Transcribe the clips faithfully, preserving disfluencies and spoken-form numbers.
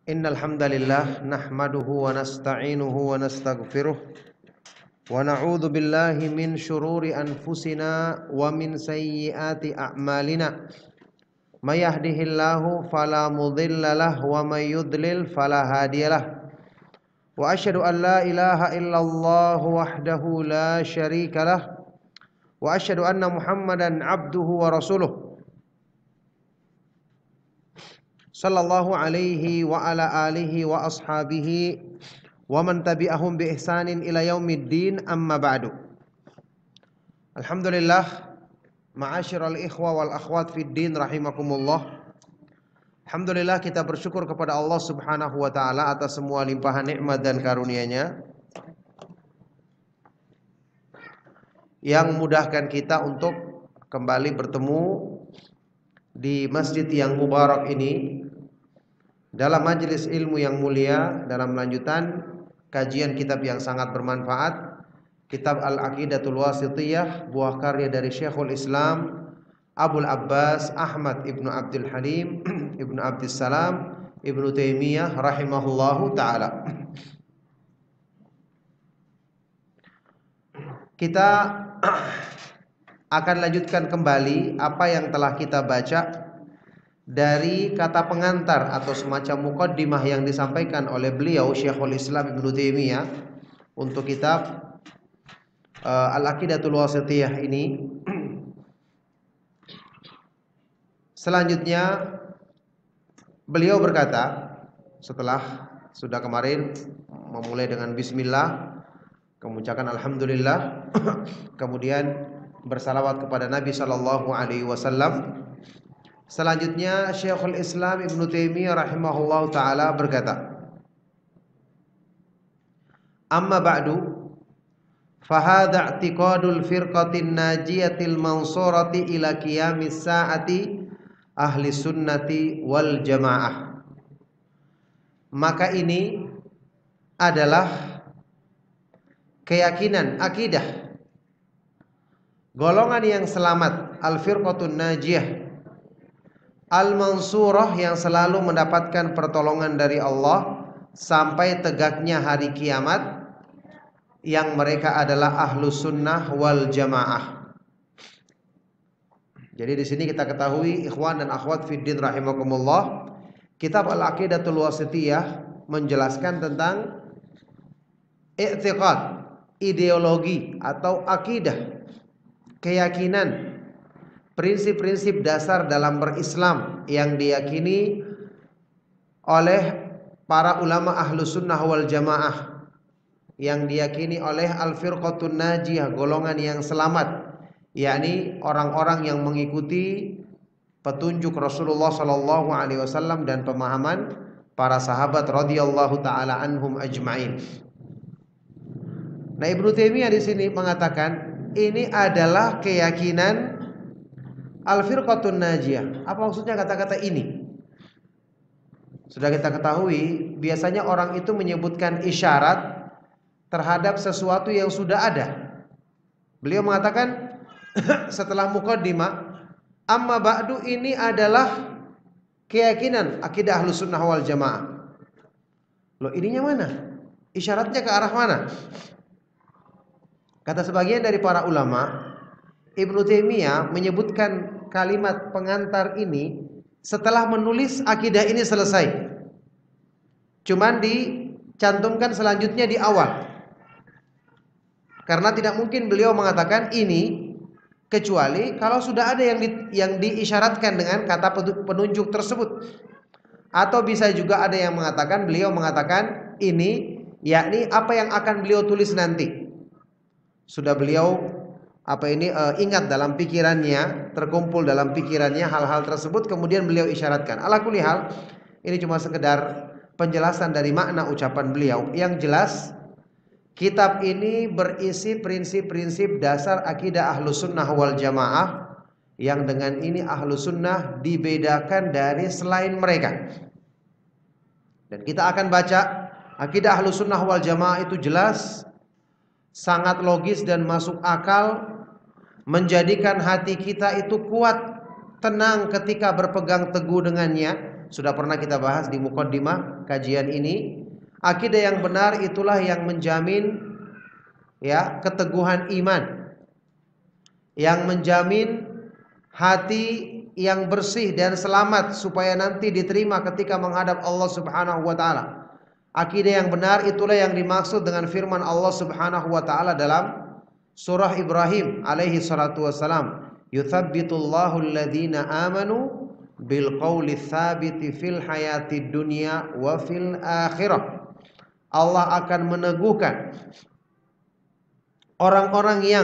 Innal hamdalillah nahmaduhu wa nasta'inuhu wa nastaghfiruh wa na'udzu billahi min shururi anfusina wa min sayyiati a'malina. May yahdihillahu fala mudilla lahu wa may yudlil fala hadiyalah. Wa asyhadu an la ilaha illallah wahdahu la syarika lah wa asyhadu anna Muhammadan abduhu wa rasuluh. Sallallahu alaihi wa ala alihi wa ashabihi wa man tabi'ahum bi ihsanin ila yaumiddin, amma ba'du. Alhamdulillah, ma'asyiral ikhwa wal akhwat fid din rahimakumullah. Alhamdulillah, kita bersyukur kepada Allah Subhanahu wa taala atas semua limpahan nikmat dan karunia-Nya yang memudahkan kita untuk kembali bertemu di masjid yang mubarak ini dalam majelis ilmu yang mulia, dalam lanjutan kajian kitab yang sangat bermanfaat, kitab Al-Aqidatul Wasithiyah, buah karya dari Syekhul Islam Abul Abbas Ahmad Ibnu Abdul Halim Ibnu Abdus Salam Ibnu Taimiyah rahimahullahu ta'ala. Kita akan lanjutkan kembali apa yang telah kita baca dari kata pengantar atau semacam muqaddimah yang disampaikan oleh beliau Syekhul Islam Ibnu Taimiyah untuk kitab uh, Al-Aqidatul Wasithiyah ini. Selanjutnya beliau berkata, setelah sudah kemarin memulai dengan bismillah, mengucapkan alhamdulillah, kemudian bersalawat kepada Nabi sallallahu alaihi wasallam. Selanjutnya Syekhul Islam Ibnu Taimiyah rahimahullahu taala berkata, amma ba'du fa hadha i'tiqadul firqatin najiyatil mansurati ila qiyamis saati ahli sunnati wal jamaah. Maka ini adalah keyakinan akidah golongan yang selamat, al-firqatun najiyah, al-mansurah, yang selalu mendapatkan pertolongan dari Allah sampai tegaknya hari kiamat, yang mereka adalah ahlus sunnah wal jamaah. Jadi di sini kita ketahui ikhwan dan akhwat fiddin rahimakumullah, kitab Al-Aqidatul Wasithiyah menjelaskan tentang i'tiqad, ideologi atau akidah, keyakinan, prinsip-prinsip dasar dalam berislam yang diyakini oleh para ulama ahlu sunnah wal jamaah, yang diyakini oleh al-firqatun najiyah, golongan yang selamat, yakni orang-orang yang mengikuti petunjuk Rasulullah sallallahu alaihi wasallam dan pemahaman para sahabat radhiyallahu taala anhum ajmain. Nah, Ibnu Taimiyah di sini mengatakan ini adalah keyakinan al-firqatun najiyah. Apa maksudnya kata-kata ini? Sudah kita ketahui, biasanya orang itu menyebutkan isyarat terhadap sesuatu yang sudah ada. Beliau mengatakan setelah muqaddimah, amma ba'du, ini adalah keyakinan akidah Ahlus Sunnah wal Jamaah. Loh, ininya mana? Isyaratnya ke arah mana? Kata sebagian dari para ulama, Ibnu Taimiyah menyebutkan kalimat pengantar ini setelah menulis akidah ini selesai. Cuman dicantumkan selanjutnya di awal. Karena tidak mungkin beliau mengatakan ini kecuali kalau sudah ada yang di, yang diisyaratkan dengan kata penunjuk tersebut. Atau bisa juga ada yang mengatakan, beliau mengatakan ini yakni apa yang akan beliau tulis nanti. Sudah beliau apa ini uh, ingat dalam pikirannya, terkumpul dalam pikirannya hal-hal tersebut, kemudian beliau isyaratkan. Ala kulli hal, ini cuma sekedar penjelasan dari makna ucapan beliau. Yang jelas, kitab ini berisi prinsip-prinsip dasar akidah Ahlus Sunnah wal Jamaah, yang dengan ini Ahlus Sunnah dibedakan dari selain mereka. Dan kita akan baca akidah Ahlus Sunnah wal Jamaah itu jelas, sangat logis dan masuk akal, menjadikan hati kita itu kuat, tenang ketika berpegang teguh dengannya, Sudah pernah kita bahas di muqaddimah kajian ini. Akidah yang benar itulah yang menjamin ya keteguhan iman, yang menjamin hati yang bersih dan selamat supaya nanti diterima ketika menghadap Allah Subhanahu wa taala. Akidah yang benar itulah yang dimaksud dengan firman Allah Subhanahu wa taala dalam surah Ibrahim alaihi salatu wassalam, yuthabbitullahu alladhina amanu bil qawli tsabiti fil hayatid dunya wa fil akhirah. Allah akan meneguhkan orang-orang yang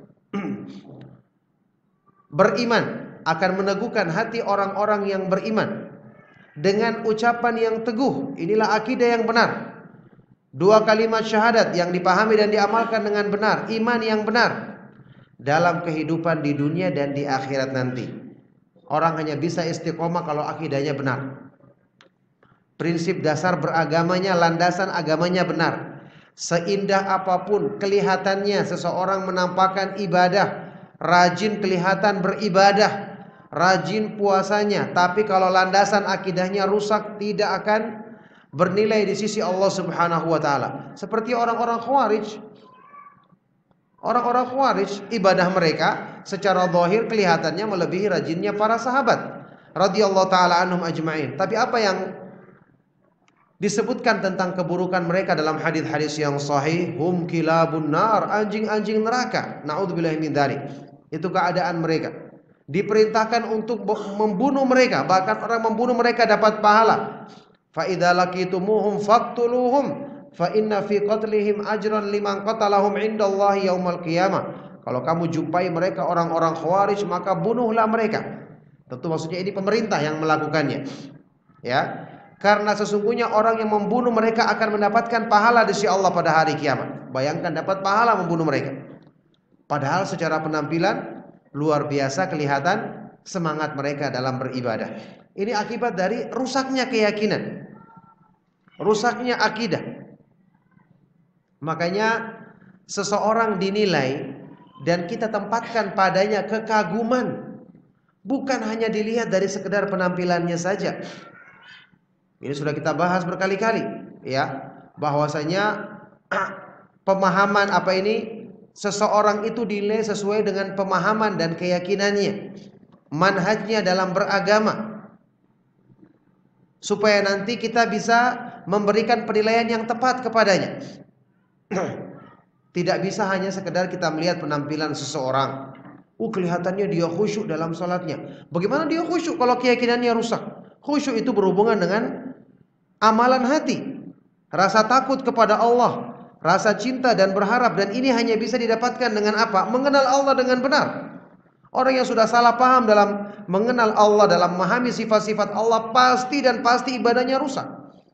beriman, akan meneguhkan hati orang-orang yang beriman dengan ucapan yang teguh. Inilah akidah yang benar. Dua kalimat syahadat yang dipahami dan diamalkan dengan benar, iman yang benar dalam kehidupan di dunia dan di akhirat nanti. Orang hanya bisa istiqomah kalau akidahnya benar. Prinsip dasar beragamanya, landasan agamanya benar. Seindah apapun kelihatannya seseorang menampakkan ibadah, rajin kelihatan beribadah, rajin puasanya, tapi kalau landasan akidahnya rusak, tidak akan bernilai di sisi Allah Subhanahu wa taala. Seperti orang-orang Khawarij. Orang-orang Khawarij, ibadah mereka secara zahir kelihatannya melebihi rajinnya para sahabat radhiyallahu taala anhum ajma'in. Tapi apa yang disebutkan tentang keburukan mereka dalam hadis-hadis yang sahih, hum kilabun nar, anjing-anjing neraka. Naudzubillahi min dzalik. Itu keadaan mereka. Diperintahkan untuk membunuh mereka, bahkan orang membunuh mereka dapat pahala. Fa idza laqitumuhum faqtuluhum fa inna fi qatlihim ajran liman qatalahum indallahi yaumal qiyamah. Kalau kamu jumpai mereka orang-orang Khawarij, maka bunuhlah mereka. Tentu maksudnya ini pemerintah yang melakukannya. Ya. Karena sesungguhnya orang yang membunuh mereka akan mendapatkan pahala di sisi Allah pada hari kiamat. Bayangkan dapat pahala membunuh mereka. Padahal secara penampilan luar biasa kelihatan semangat mereka dalam beribadah. Ini akibat dari rusaknya keyakinan, rusaknya akidah. Makanya seseorang dinilai dan kita tempatkan padanya kekaguman, bukan hanya dilihat dari sekedar penampilannya saja. Ini sudah kita bahas berkali-kali, ya, bahwasanya pemahaman apa ini, seseorang itu dinilai sesuai dengan pemahaman dan keyakinannya, manhajnya dalam beragama, supaya nanti kita bisa memberikan penilaian yang tepat kepadanya. Tidak bisa hanya sekedar kita melihat penampilan seseorang. Oh, kelihatannya dia khusyuk dalam salatnya. Bagaimana dia khusyuk kalau keyakinannya rusak? Khusyuk itu berhubungan dengan amalan hati, rasa takut kepada Allah, rasa cinta dan berharap, dan ini hanya bisa didapatkan dengan apa? Mengenal Allah dengan benar. Orang yang sudah salah paham dalam mengenal Allah, dalam memahami sifat-sifat Allah, pasti dan pasti ibadahnya rusak.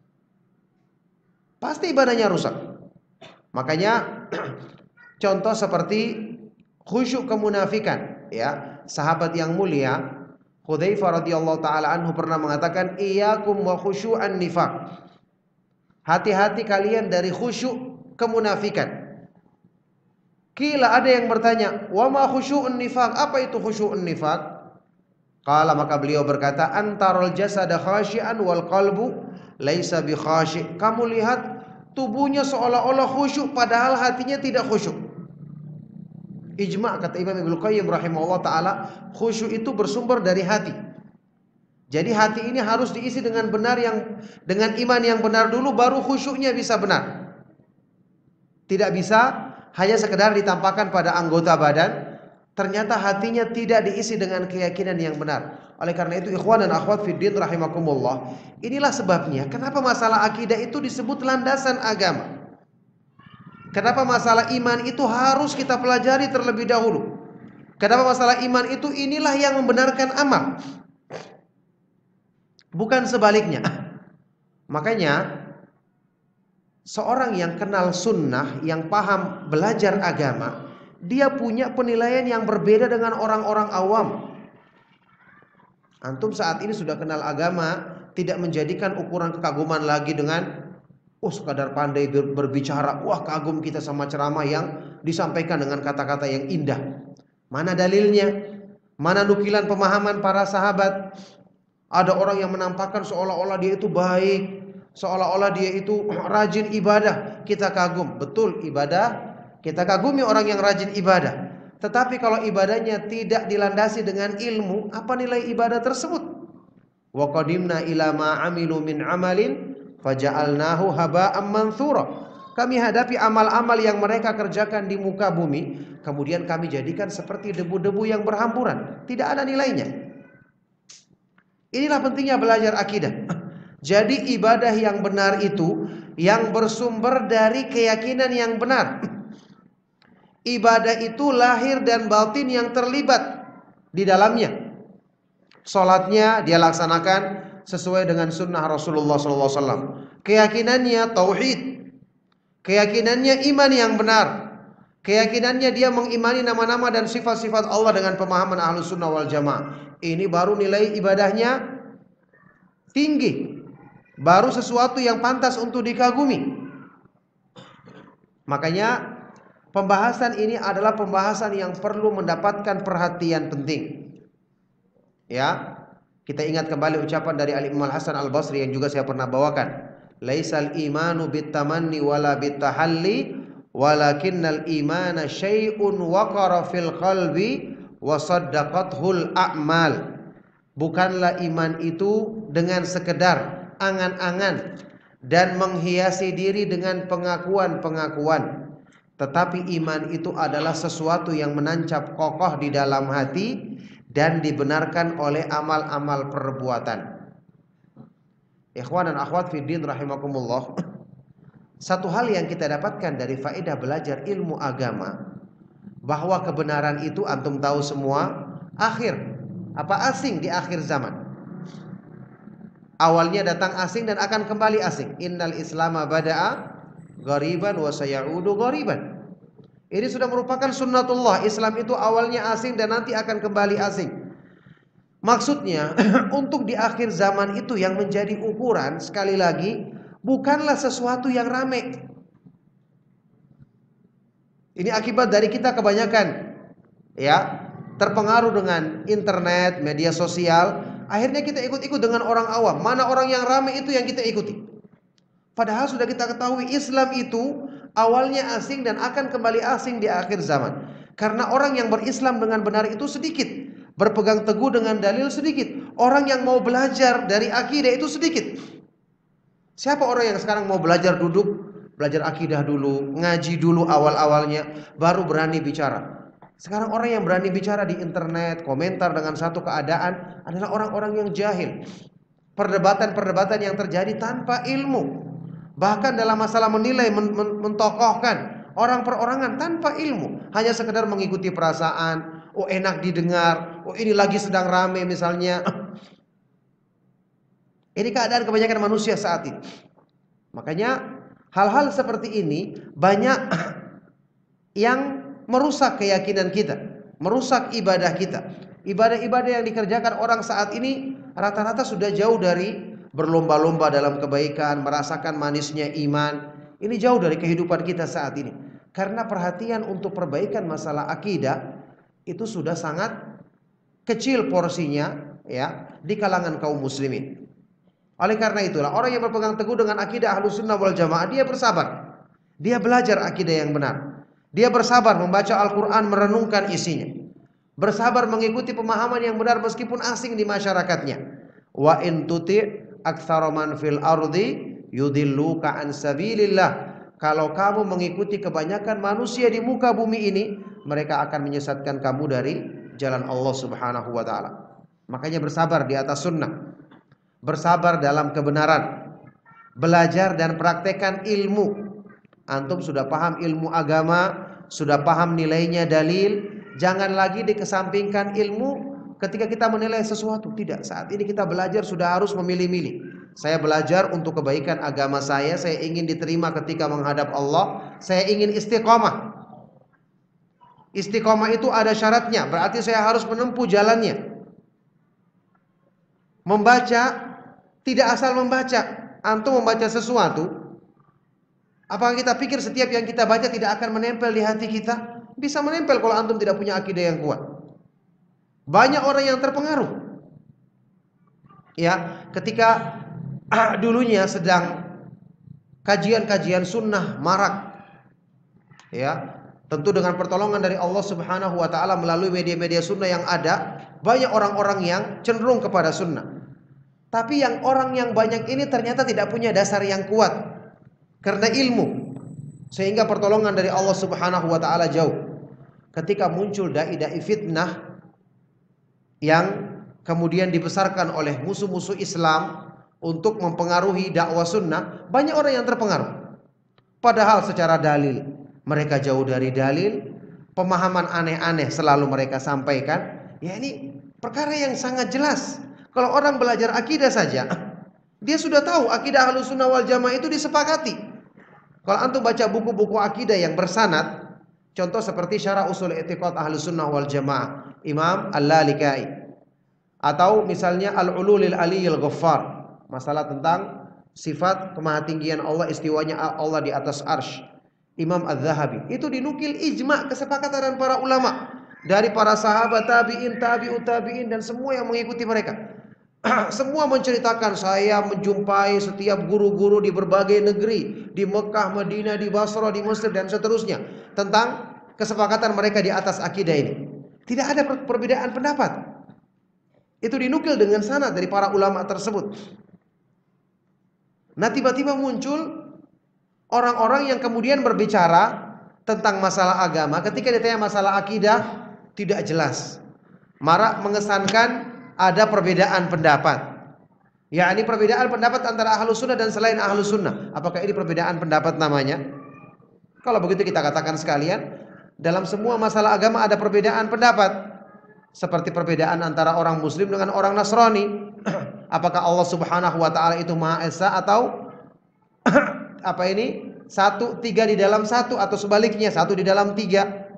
Pasti ibadahnya rusak. Makanya contoh seperti khusyuk kemunafikan, ya. Sahabat yang mulia Hudzaifah radhiyallahu taala anhu pernah mengatakan, iyyakum wa khusyu'an nifaq. Hati-hati kalian dari khusyuk kemunafikan. Kila, ada yang bertanya, wa ma khusyu'un nifaq? Apa itu khusyu'un nifaq? Qala, maka beliau berkata, antarul jasada khasyi'an wal qalbu laisa bi khasyi'. Kamu lihat tubuhnya seolah-olah khusyuk padahal hatinya tidak khusyuk. Ijma', kata Imam Ibnu Qayyim rahimahullah taala, khusyuk itu bersumber dari hati. Jadi hati ini harus diisi dengan benar, yang dengan iman yang benar dulu, baru khusyuknya bisa benar. Tidak bisa hanya sekedar ditampakkan pada anggota badan, ternyata hatinya tidak diisi dengan keyakinan yang benar. Oleh karena itu ikhwan dan akhwat fiddin rahimakumullah, inilah sebabnya kenapa masalah akidah itu disebut landasan agama. Kenapa masalah iman itu harus kita pelajari terlebih dahulu. Kenapa masalah iman itu inilah yang membenarkan amal, bukan sebaliknya. Makanya seorang yang kenal sunnah, yang paham belajar agama, dia punya penilaian yang berbeda dengan orang-orang awam. Antum saat ini sudah kenal agama, tidak menjadikan ukuran kekaguman lagi dengan oh sekadar pandai berbicara, wah kagum kita sama ceramah yang disampaikan dengan kata-kata yang indah. Mana dalilnya? Mana nukilan pemahaman para sahabat? Ada orang yang menampakkan seolah-olah dia itu baik, seolah-olah dia itu rajin ibadah. Kita kagum, betul ibadah, kita kagumi orang yang rajin ibadah. Tetapi kalau ibadahnya tidak dilandasi dengan ilmu, apa nilai ibadah tersebut? Wa qadimna ila ma amilu min amalin faja'alnahu haba'an manthura. Kami hadapi amal-amal yang mereka kerjakan di muka bumi, kemudian kami jadikan seperti debu-debu yang berhamburan, tidak ada nilainya. Inilah pentingnya belajar akidah. Jadi ibadah yang benar itu yang bersumber dari keyakinan yang benar. Ibadah itu lahir dan batin yang terlibat di dalamnya. Salatnya dia laksanakan sesuai dengan sunnah Rasulullah sallallahu alaihi wasallam. Keyakinannya tauhid. Keyakinannya iman yang benar. Keyakinannya dia mengimani nama-nama dan sifat-sifat Allah dengan pemahaman Ahlus Sunnah wal Jamaah. Ini baru nilai ibadahnya tinggi, baru sesuatu yang pantas untuk dikagumi. Makanya pembahasan ini adalah pembahasan yang perlu mendapatkan perhatian penting. Ya, kita ingat kembali ucapan dari Al-Imam Al-Hasan Al-Basri yang juga saya pernah bawakan. Laisal imanu bitamanni wala bitahalli, walakinnal imana syai'un waqara fil qalbi wa saddaqathul a'mal. Bukanlah iman itu dengan sekedar angan-angan dan menghiasi diri dengan pengakuan-pengakuan, tetapi iman itu adalah sesuatu yang menancap kokoh di dalam hati dan dibenarkan oleh amal-amal perbuatan. Ikhwan dan akhwat fiddin rahimakumullah. Satu hal yang kita dapatkan dari faedah belajar ilmu agama, bahwa kebenaran itu antum tahu semua akhir, apa asing di akhir zaman. Awalnya datang asing dan akan kembali asing. Innal islama bada'a ghariban wa sayaudu ghariban. Ini sudah merupakan sunnatullah. Islam itu awalnya asing dan nanti akan kembali asing. Maksudnya untuk di akhir zaman itu yang menjadi ukuran, sekali lagi, bukanlah sesuatu yang rame. Ini akibat dari kita kebanyakan ya terpengaruh dengan internet, media sosial. Akhirnya kita ikut-ikut dengan orang awam. Mana orang yang ramai itu yang kita ikuti. Padahal sudah kita ketahui Islam itu awalnya asing dan akan kembali asing di akhir zaman. Karena orang yang berislam dengan benar itu sedikit, berpegang teguh dengan dalil sedikit. Orang yang mau belajar dari akidah itu sedikit. Siapa orang yang sekarang mau belajar duduk, belajar akidah dulu, ngaji dulu awal-awalnya, baru berani bicara. Sekarang orang yang berani bicara di internet, komentar dengan satu keadaan adalah orang-orang yang jahil. Perdebatan-perdebatan yang terjadi tanpa ilmu. Bahkan dalam masalah menilai, men men mentokohkan orang perorangan tanpa ilmu. Hanya sekedar mengikuti perasaan, oh enak didengar, oh ini lagi sedang rame misalnya. Ini keadaan kebanyakan manusia saat ini. Makanya hal-hal seperti ini banyak yang merusak keyakinan kita, merusak ibadah kita. Ibadah-ibadah yang dikerjakan orang saat ini rata-rata sudah jauh dari berlomba-lomba dalam kebaikan, merasakan manisnya iman. Ini jauh dari kehidupan kita saat ini. Karena perhatian untuk perbaikan masalah akidah itu sudah sangat kecil porsinya ya di kalangan kaum muslimin. Oleh karena itulah orang yang berpegang teguh dengan akidah Ahlus Sunnah wal Jamaah, dia bersabar. Dia belajar akidah yang benar. Dia bersabar membaca Al-Quran, merenungkan isinya. Bersabar mengikuti pemahaman yang benar meskipun asing di masyarakatnya. Wa in tuti' aktsara man fil ardi yudilluka an sabilillah. Kalau kamu mengikuti kebanyakan manusia di muka bumi ini, mereka akan menyesatkan kamu dari jalan Allah Subhanahu wa taala. Makanya bersabar di atas sunnah. Bersabar dalam kebenaran. Belajar dan praktekkan ilmu. Antum sudah paham ilmu agama, sudah paham nilainya dalil. Jangan lagi dikesampingkan ilmu ketika kita menilai sesuatu. Tidak, saat ini kita belajar sudah harus memilih-milih. Saya belajar untuk kebaikan agama saya, saya ingin diterima ketika menghadap Allah, saya ingin istiqomah. Istiqomah itu ada syaratnya, berarti saya harus menempuh jalannya. Membaca tidak asal membaca. Antum membaca sesuatu, apakah kita pikir setiap yang kita baca tidak akan menempel di hati kita? Bisa menempel kalau antum tidak punya akidah yang kuat. Banyak orang yang terpengaruh. Ya, ketika ah, dulunya sedang kajian-kajian sunnah marak, ya, tentu dengan pertolongan dari Allah Subhanahu wa taala melalui media-media sunnah yang ada, banyak orang-orang yang cenderung kepada sunnah. Tapi yang orang yang banyak ini ternyata tidak punya dasar yang kuat karena ilmu, sehingga pertolongan dari Allah Subhanahu wa taala jauh. Ketika muncul dai-dai fitnah yang kemudian dibesarkan oleh musuh-musuh Islam untuk mempengaruhi dakwah sunnah, banyak orang yang terpengaruh. Padahal secara dalil mereka jauh dari dalil, pemahaman aneh-aneh selalu mereka sampaikan. Ya, ini perkara yang sangat jelas. Kalau orang belajar akidah saja, dia sudah tahu akidah Ahlussunnah wal Jamaah itu disepakati. Kalau antum baca buku-buku akidah yang bersanad, contoh seperti Syarah Ushul I'tiqad Ahlussunnah wal Jamaah Imam Al-Lalikai, atau misalnya Al-Ululil Aliyil Ghaffar, masalah tentang sifat kemahatinggian Allah, istiwanya Allah di atas arsy, Imam Az-Zahabi. Itu dinukil ijma, kesepakatan para ulama, dari para sahabat, tabi'in, tabi'ut tabi'in, dan semua yang mengikuti mereka. Semua menceritakan, saya menjumpai setiap guru-guru di berbagai negeri, di Mekah, Madinah, di Basra, di Mesir, dan seterusnya, tentang kesepakatan mereka di atas akidah ini. Tidak ada perbedaan pendapat. Itu dinukil dengan sanad dari para ulama tersebut. Nah, tiba-tiba muncul orang-orang yang kemudian berbicara tentang masalah agama, ketika ditanya masalah akidah tidak jelas, marak mengesankan ada perbedaan pendapat. Ya, ini perbedaan pendapat antara Ahlus Sunnah dan selain Ahlus Sunnah. Apakah ini perbedaan pendapat namanya? Kalau begitu kita katakan sekalian, dalam semua masalah agama ada perbedaan pendapat. Seperti perbedaan antara orang Muslim dengan orang Nasrani. Apakah Allah Subhanahu wa taala itu Maha Esa atau apa ini? Satu, tiga di dalam satu, atau sebaliknya satu di dalam tiga.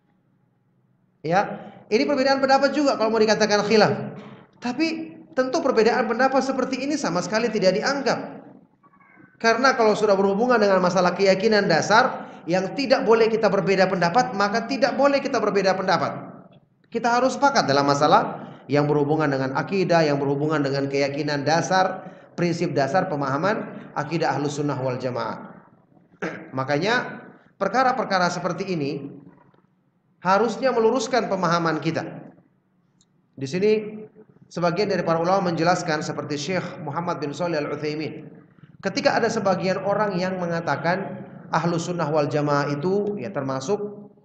Ya, ini perbedaan pendapat juga kalau mau dikatakan khilaf. Tapi tentu perbedaan pendapat seperti ini sama sekali tidak dianggap. Karena kalau sudah berhubungan dengan masalah keyakinan dasar yang tidak boleh kita berbeda pendapat, maka tidak boleh kita berbeda pendapat. Kita harus sepakat dalam masalah yang berhubungan dengan akidah, yang berhubungan dengan keyakinan dasar, prinsip dasar pemahaman akidah Ahlus Sunnah wal Jamaah. Makanya perkara-perkara seperti ini harusnya meluruskan pemahaman kita. Di sini sebagian dari para ulama menjelaskan, seperti Syekh Muhammad bin Shalih Al-Utsaimin, ketika ada sebagian orang yang mengatakan Ahlus Sunnah wal Jamaah itu ya termasuk,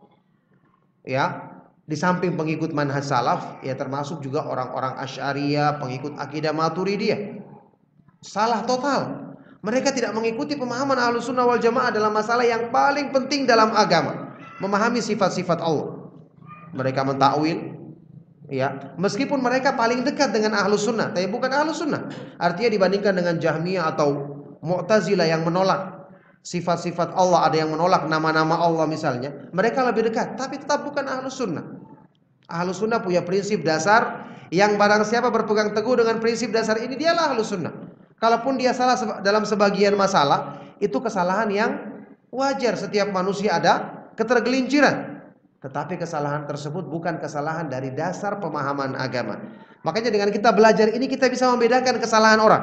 ya, di samping pengikut manhaj salaf, ya termasuk juga orang-orang Asy'ariyah, pengikut akidah Maturidiyah. Salah total. Mereka tidak mengikuti pemahaman Ahlus Sunnah wal Jamaah dalam masalah yang paling penting dalam agama, memahami sifat-sifat Allah. Mereka mentakwil, ya, meskipun mereka paling dekat dengan Ahlus Sunnah, tapi bukan Ahlus Sunnah. Artinya dibandingkan dengan Jahmiyah atau Mu'tazilah yang menolak sifat-sifat Allah, ada yang menolak nama-nama Allah misalnya, mereka lebih dekat, tapi tetap bukan Ahlus Sunnah. Ahlus Sunnah punya prinsip dasar yang barang siapa berpegang teguh dengan prinsip dasar ini, dialah Ahlus Sunnah. Kalaupun dia salah dalam sebagian masalah, itu kesalahan yang wajar, setiap manusia ada ketergelinciran. Tetapi kesalahan tersebut bukan kesalahan dari dasar pemahaman agama. Makanya dengan kita belajar ini, kita bisa membedakan kesalahan orang.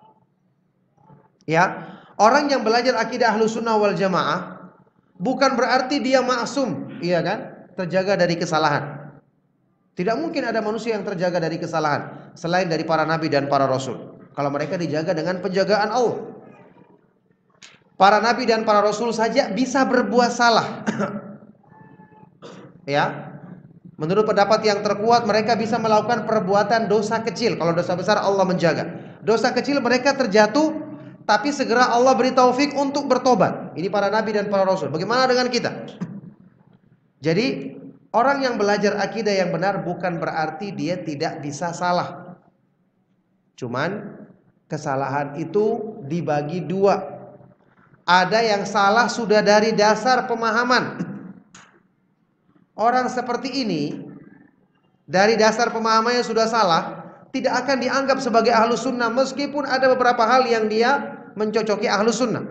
Ya, orang yang belajar akidah Ahlus Sunnah wal Jamaah bukan berarti dia maksum, iya kan, terjaga dari kesalahan. Tidak mungkin ada manusia yang terjaga dari kesalahan selain dari para nabi dan para rasul. Kalau mereka dijaga dengan penjagaan Allah. Para nabi dan para rasul saja bisa berbuat salah. Ya, menurut pendapat yang terkuat, mereka bisa melakukan perbuatan dosa kecil. Kalau dosa besar Allah menjaga. Dosa kecil mereka terjatuh, tapi segera Allah beri taufik untuk bertobat. Ini para nabi dan para rasul. Bagaimana dengan kita? Jadi orang yang belajar akidah yang benar bukan berarti dia tidak bisa salah. Cuman kesalahan itu dibagi dua. Ada yang salah sudah dari dasar pemahaman. Orang seperti ini dari dasar pemahamannya sudah salah, tidak akan dianggap sebagai Ahlus Sunnah, meskipun ada beberapa hal yang dia mencocoki Ahlus Sunnah.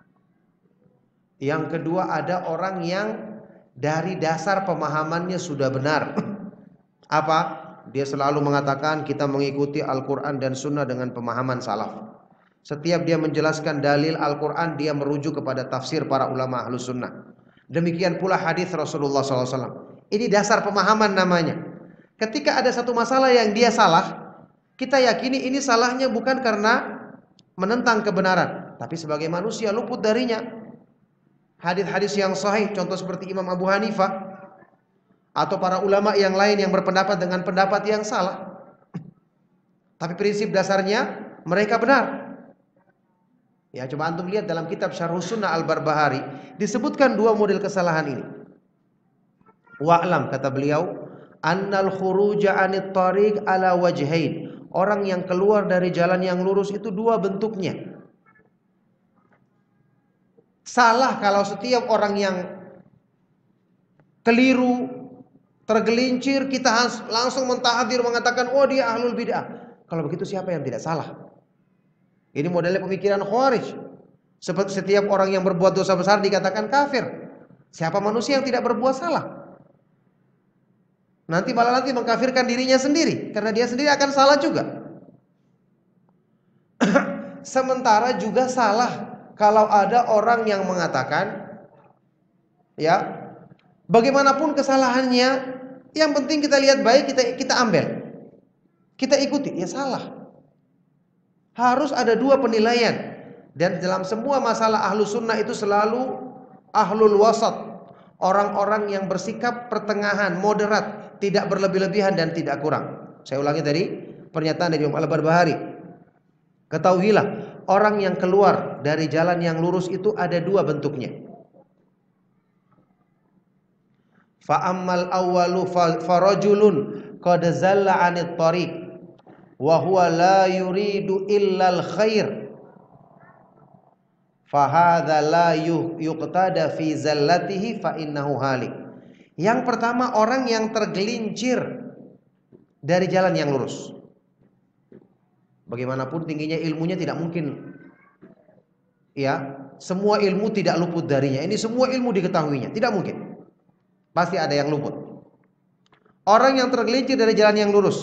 Yang kedua, ada orang yang dari dasar pemahamannya sudah benar. Apa? Dia selalu mengatakan kita mengikuti Al-Quran dan Sunnah dengan pemahaman salaf. Setiap dia menjelaskan dalil Al-Quran, dia merujuk kepada tafsir para ulama Ahlus Sunnah. Demikian pula hadis Rasulullah shallallahu alaihi wasallam. Ini dasar pemahaman namanya. Ketika ada satu masalah yang dia salah, kita yakini ini salahnya bukan karena menentang kebenaran, tapi sebagai manusia luput darinya. Hadis-hadis yang sahih, contoh seperti Imam Abu Hanifah atau para ulama yang lain yang berpendapat dengan pendapat yang salah, tapi prinsip dasarnya mereka benar. Ya, coba antum lihat dalam kitab Syarhus Sunnah Al-Barbahari disebutkan dua model kesalahan ini. Wa'lam, kata beliau, annal khuruja 'anit tariq ala wajhain. Orang yang keluar dari jalan yang lurus itu dua bentuknya. Salah kalau setiap orang yang keliru, tergelincir, kita langsung mentahdir mengatakan oh dia ahlul bid'ah. Kalau begitu siapa yang tidak salah? Ini modelnya pemikiran Khawarij. Seperti setiap orang yang berbuat dosa besar dikatakan kafir. Siapa manusia yang tidak berbuat salah? Nanti malah nanti mengkafirkan dirinya sendiri, karena dia sendiri akan salah juga. Sementara juga salah kalau ada orang yang mengatakan, ya, bagaimanapun kesalahannya, yang penting kita lihat baik, kita kita ambil, kita ikuti. Ya salah. Harus ada dua penilaian. Dan dalam semua masalah ahlu sunnah itu selalu ahlul wasat, orang-orang yang bersikap pertengahan, moderat, tidak berlebih-lebihan dan tidak kurang. Saya ulangi tadi pernyataan dari Imam Al-Barbahari. Ketahuilah, orang yang keluar dari jalan yang lurus itu ada dua bentuknya. Fa ammal awwalu farajulun qad zalla 'anit tariq wa huwa la yuridu illal khair fa hadza la yuqtada fi zallatihi fa innahu halik. Yang pertama, orang yang tergelincir dari jalan yang lurus. Bagaimanapun tingginya ilmunya tidak mungkin, ya, semua ilmu tidak luput darinya. Ini semua ilmu diketahuinya, tidak mungkin. Pasti ada yang luput. Orang yang tergelincir dari jalan yang lurus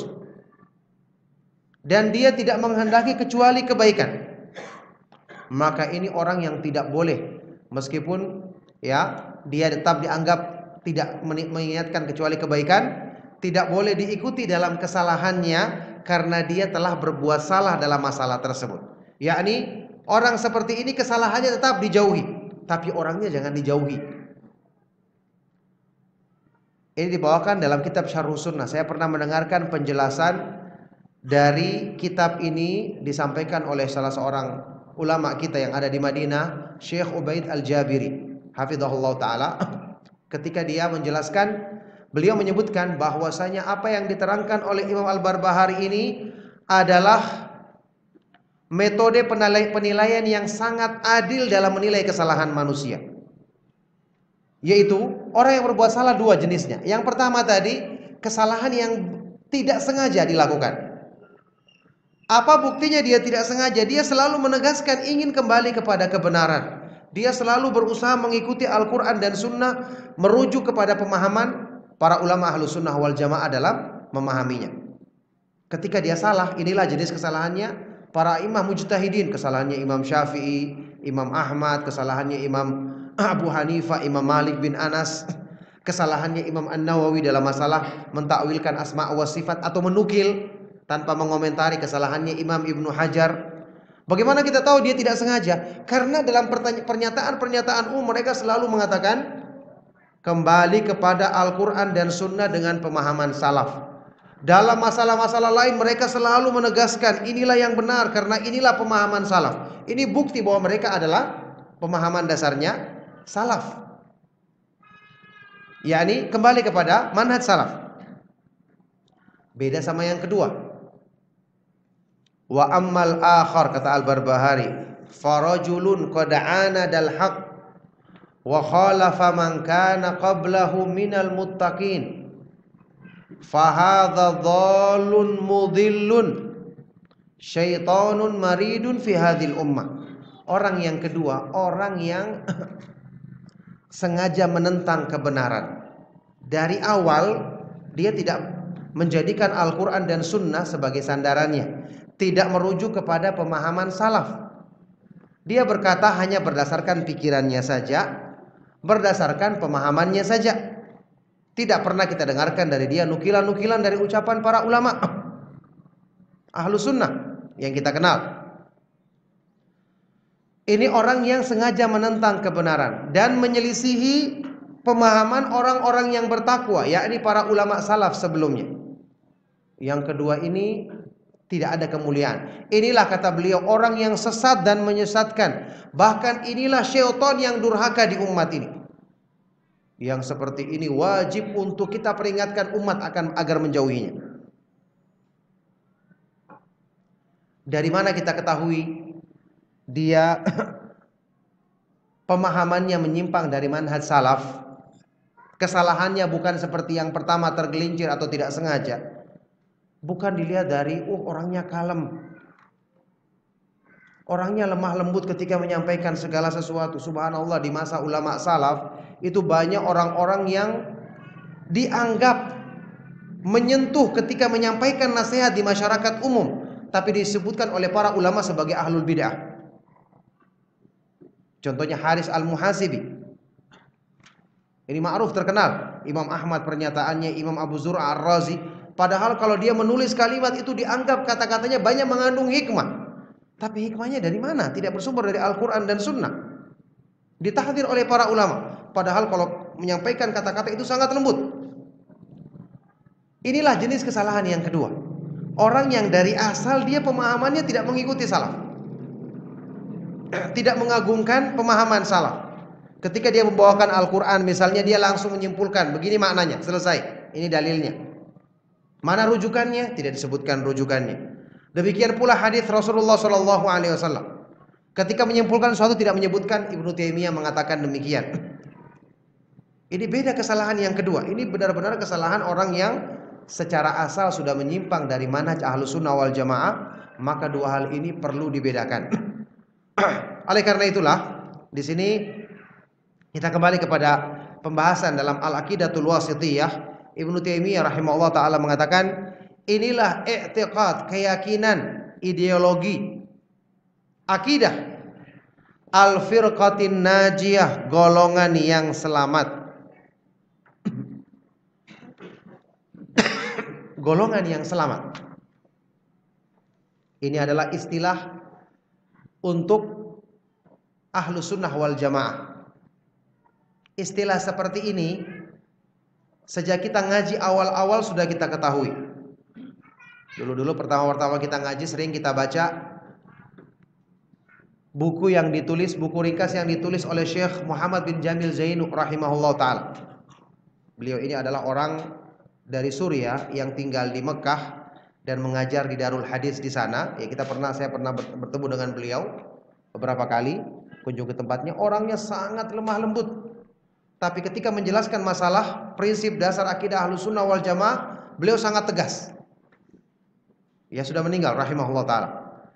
dan dia tidak menghendaki kecuali kebaikan, maka ini orang yang tidak boleh, meskipun ya dia tetap dianggap tidak mengingatkan kecuali kebaikan, tidak boleh diikuti dalam kesalahannya karena dia telah berbuat salah dalam masalah tersebut. Yakni orang seperti ini kesalahannya tetap dijauhi, tapi orangnya jangan dijauhi. Ini dibawakan dalam kitab Syarhus Sunnah. Saya pernah mendengarkan penjelasan dari kitab ini disampaikan oleh salah seorang ulama kita yang ada di Madinah, Syekh Ubaid Al-Jabiri, hafizahullah ta'ala. Ketika dia menjelaskan, beliau menyebutkan bahwasanya apa yang diterangkan oleh Imam Al-Barbahari ini adalah metode penilaian yang sangat adil dalam menilai kesalahan manusia. Yaitu orang yang berbuat salah dua jenisnya. Yang pertama tadi, kesalahan yang tidak sengaja dilakukan. Apa buktinya dia tidak sengaja? Dia selalu menegaskan ingin kembali kepada kebenaran. Dia selalu berusaha mengikuti Al-Quran dan Sunnah, merujuk kepada pemahaman para ulama Ahlus Sunnah wal Jamaah dalam memahaminya. Ketika dia salah, inilah jenis kesalahannya para imam mujtahidin. Kesalahannya Imam Syafi'i, Imam Ahmad, kesalahannya Imam Abu Hanifah, Imam Malik bin Anas, kesalahannya Imam An-Nawawi dalam masalah mentakwilkan asma wa sifat atau menukil tanpa mengomentari, kesalahannya Imam Ibnu Hajar. Bagaimana kita tahu dia tidak sengaja? Karena dalam pernyataan-pernyataan umum mereka selalu mengatakan kembali kepada Al-Quran dan Sunnah dengan pemahaman salaf. Dalam masalah-masalah lain mereka selalu menegaskan inilah yang benar karena inilah pemahaman salaf. Ini bukti bahwa mereka adalah pemahaman dasarnya salaf, yakni kembali kepada manhaj salaf. Beda sama yang kedua. Wa ammal akhar, kata Al-Barbahari, farajulun qad anadal haqq wa khalafa man kana qablahu minal muttaqin fa hadza dhallun mudhillun syaitanun maridun fi hadhil ummah. Orang yang kedua, orang yang sengaja menentang kebenaran. Dari awal dia tidak menjadikan Al-Quran dan Sunnah sebagai sandarannya, tidak merujuk kepada pemahaman salaf. Dia berkata hanya berdasarkan pikirannya saja, berdasarkan pemahamannya saja. Tidak pernah kita dengarkan dari dia nukilan-nukilan dari ucapan para ulama Ahlus Sunnah yang kita kenal. Ini orang yang sengaja menentang kebenaran dan menyelisihi pemahaman orang-orang yang bertakwa, yakni para ulama salaf sebelumnya. Yang kedua ini tidak ada kemuliaan. Inilah kata beliau orang yang sesat dan menyesatkan. Bahkan inilah syaitan yang durhaka di umat ini. Yang seperti ini wajib untuk kita peringatkan umat akan agar menjauhinya. Dari mana kita ketahui dia pemahamannya menyimpang dari manhaj salaf? Kesalahannya bukan seperti yang pertama tergelincir atau tidak sengaja. Bukan dilihat dari oh orangnya kalem, orangnya lemah lembut ketika menyampaikan segala sesuatu. Subhanallah, di masa ulama salaf itu banyak orang-orang yang dianggap menyentuh ketika menyampaikan nasihat di masyarakat umum, tapi disebutkan oleh para ulama sebagai ahlul bid'ah. Contohnya Haris Al-Muhasibi. Ini ma'ruf terkenal. Imam Ahmad pernyataannya, Imam Abu Zur'a Ar-Razi. Padahal kalau dia menulis kalimat itu dianggap kata-katanya banyak mengandung hikmah. Tapi hikmahnya dari mana? Tidak bersumber dari Al-Quran dan Sunnah. Ditahdir oleh para ulama. Padahal kalau menyampaikan kata-kata itu sangat lembut. Inilah jenis kesalahan yang kedua. Orang yang dari asal dia pemahamannya tidak mengikuti salaf, tidak mengagungkan pemahaman salaf. Ketika dia membawakan Al-Quran misalnya, dia langsung menyimpulkan begini maknanya, selesai, ini dalilnya. Mana rujukannya? Tidak disebutkan rujukannya. Demikian pula hadis Rasulullah shallallahu alaihi wasallam. Ketika menyimpulkan sesuatu tidak menyebutkan Ibnu Taimiyah mengatakan demikian. Ini beda kesalahan yang kedua. Ini benar-benar kesalahan orang yang secara asal sudah menyimpang dari manhaj Ahlus Sunnah wal Jamaah. Maka dua hal ini perlu dibedakan. Oleh karena itulah di sini kita kembali kepada pembahasan dalam Al-Aqidatul Wasithiyah. Ibnu Taimiyah rahimahullah taala mengatakan, inilah i'tiqad, keyakinan, ideologi, akidah al-firqatin najiyah, golongan yang selamat. Golongan yang selamat. Ini adalah istilah untuk Ahlus Sunnah wal Jamaah. Istilah seperti ini sejak kita ngaji awal-awal sudah kita ketahui. Dulu-dulu pertama-pertama kita ngaji sering kita baca buku yang ditulis, buku ringkas yang ditulis oleh Syekh Muhammad bin Jamil Zainu rahimahullah ta'ala. Beliau ini adalah orang dari Suriah yang tinggal di Mekah dan mengajar di Darul Hadis di sana. Ya, kita pernah saya pernah bertemu dengan beliau beberapa kali, kunjung ke tempatnya. Orangnya sangat lemah lembut. Tapi ketika menjelaskan masalah prinsip dasar akidah Ahlus Sunnah wal Jamaah, beliau sangat tegas. Ya, sudah meninggal rahimahullah ta'ala.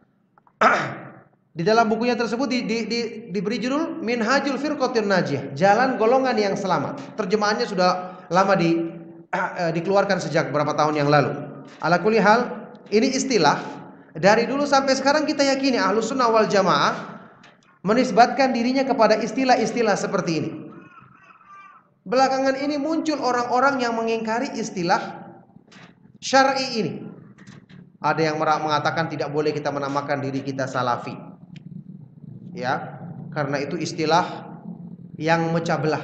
Di dalam bukunya tersebut di, di, di, diberi judul Minhajul Firqatin Najiyah, jalan golongan yang selamat. Terjemahannya sudah lama di, uh, dikeluarkan sejak beberapa tahun yang lalu. Ala kulli hal, ini istilah dari dulu sampai sekarang kita yakini Ahlus Sunnah wal Jamaah menisbatkan dirinya kepada istilah-istilah seperti ini. Belakangan ini muncul orang-orang yang mengingkari istilah syar'i ini. Ada yang mengatakan tidak boleh kita menamakan diri kita salafi. Ya, karena itu istilah yang memecah belah.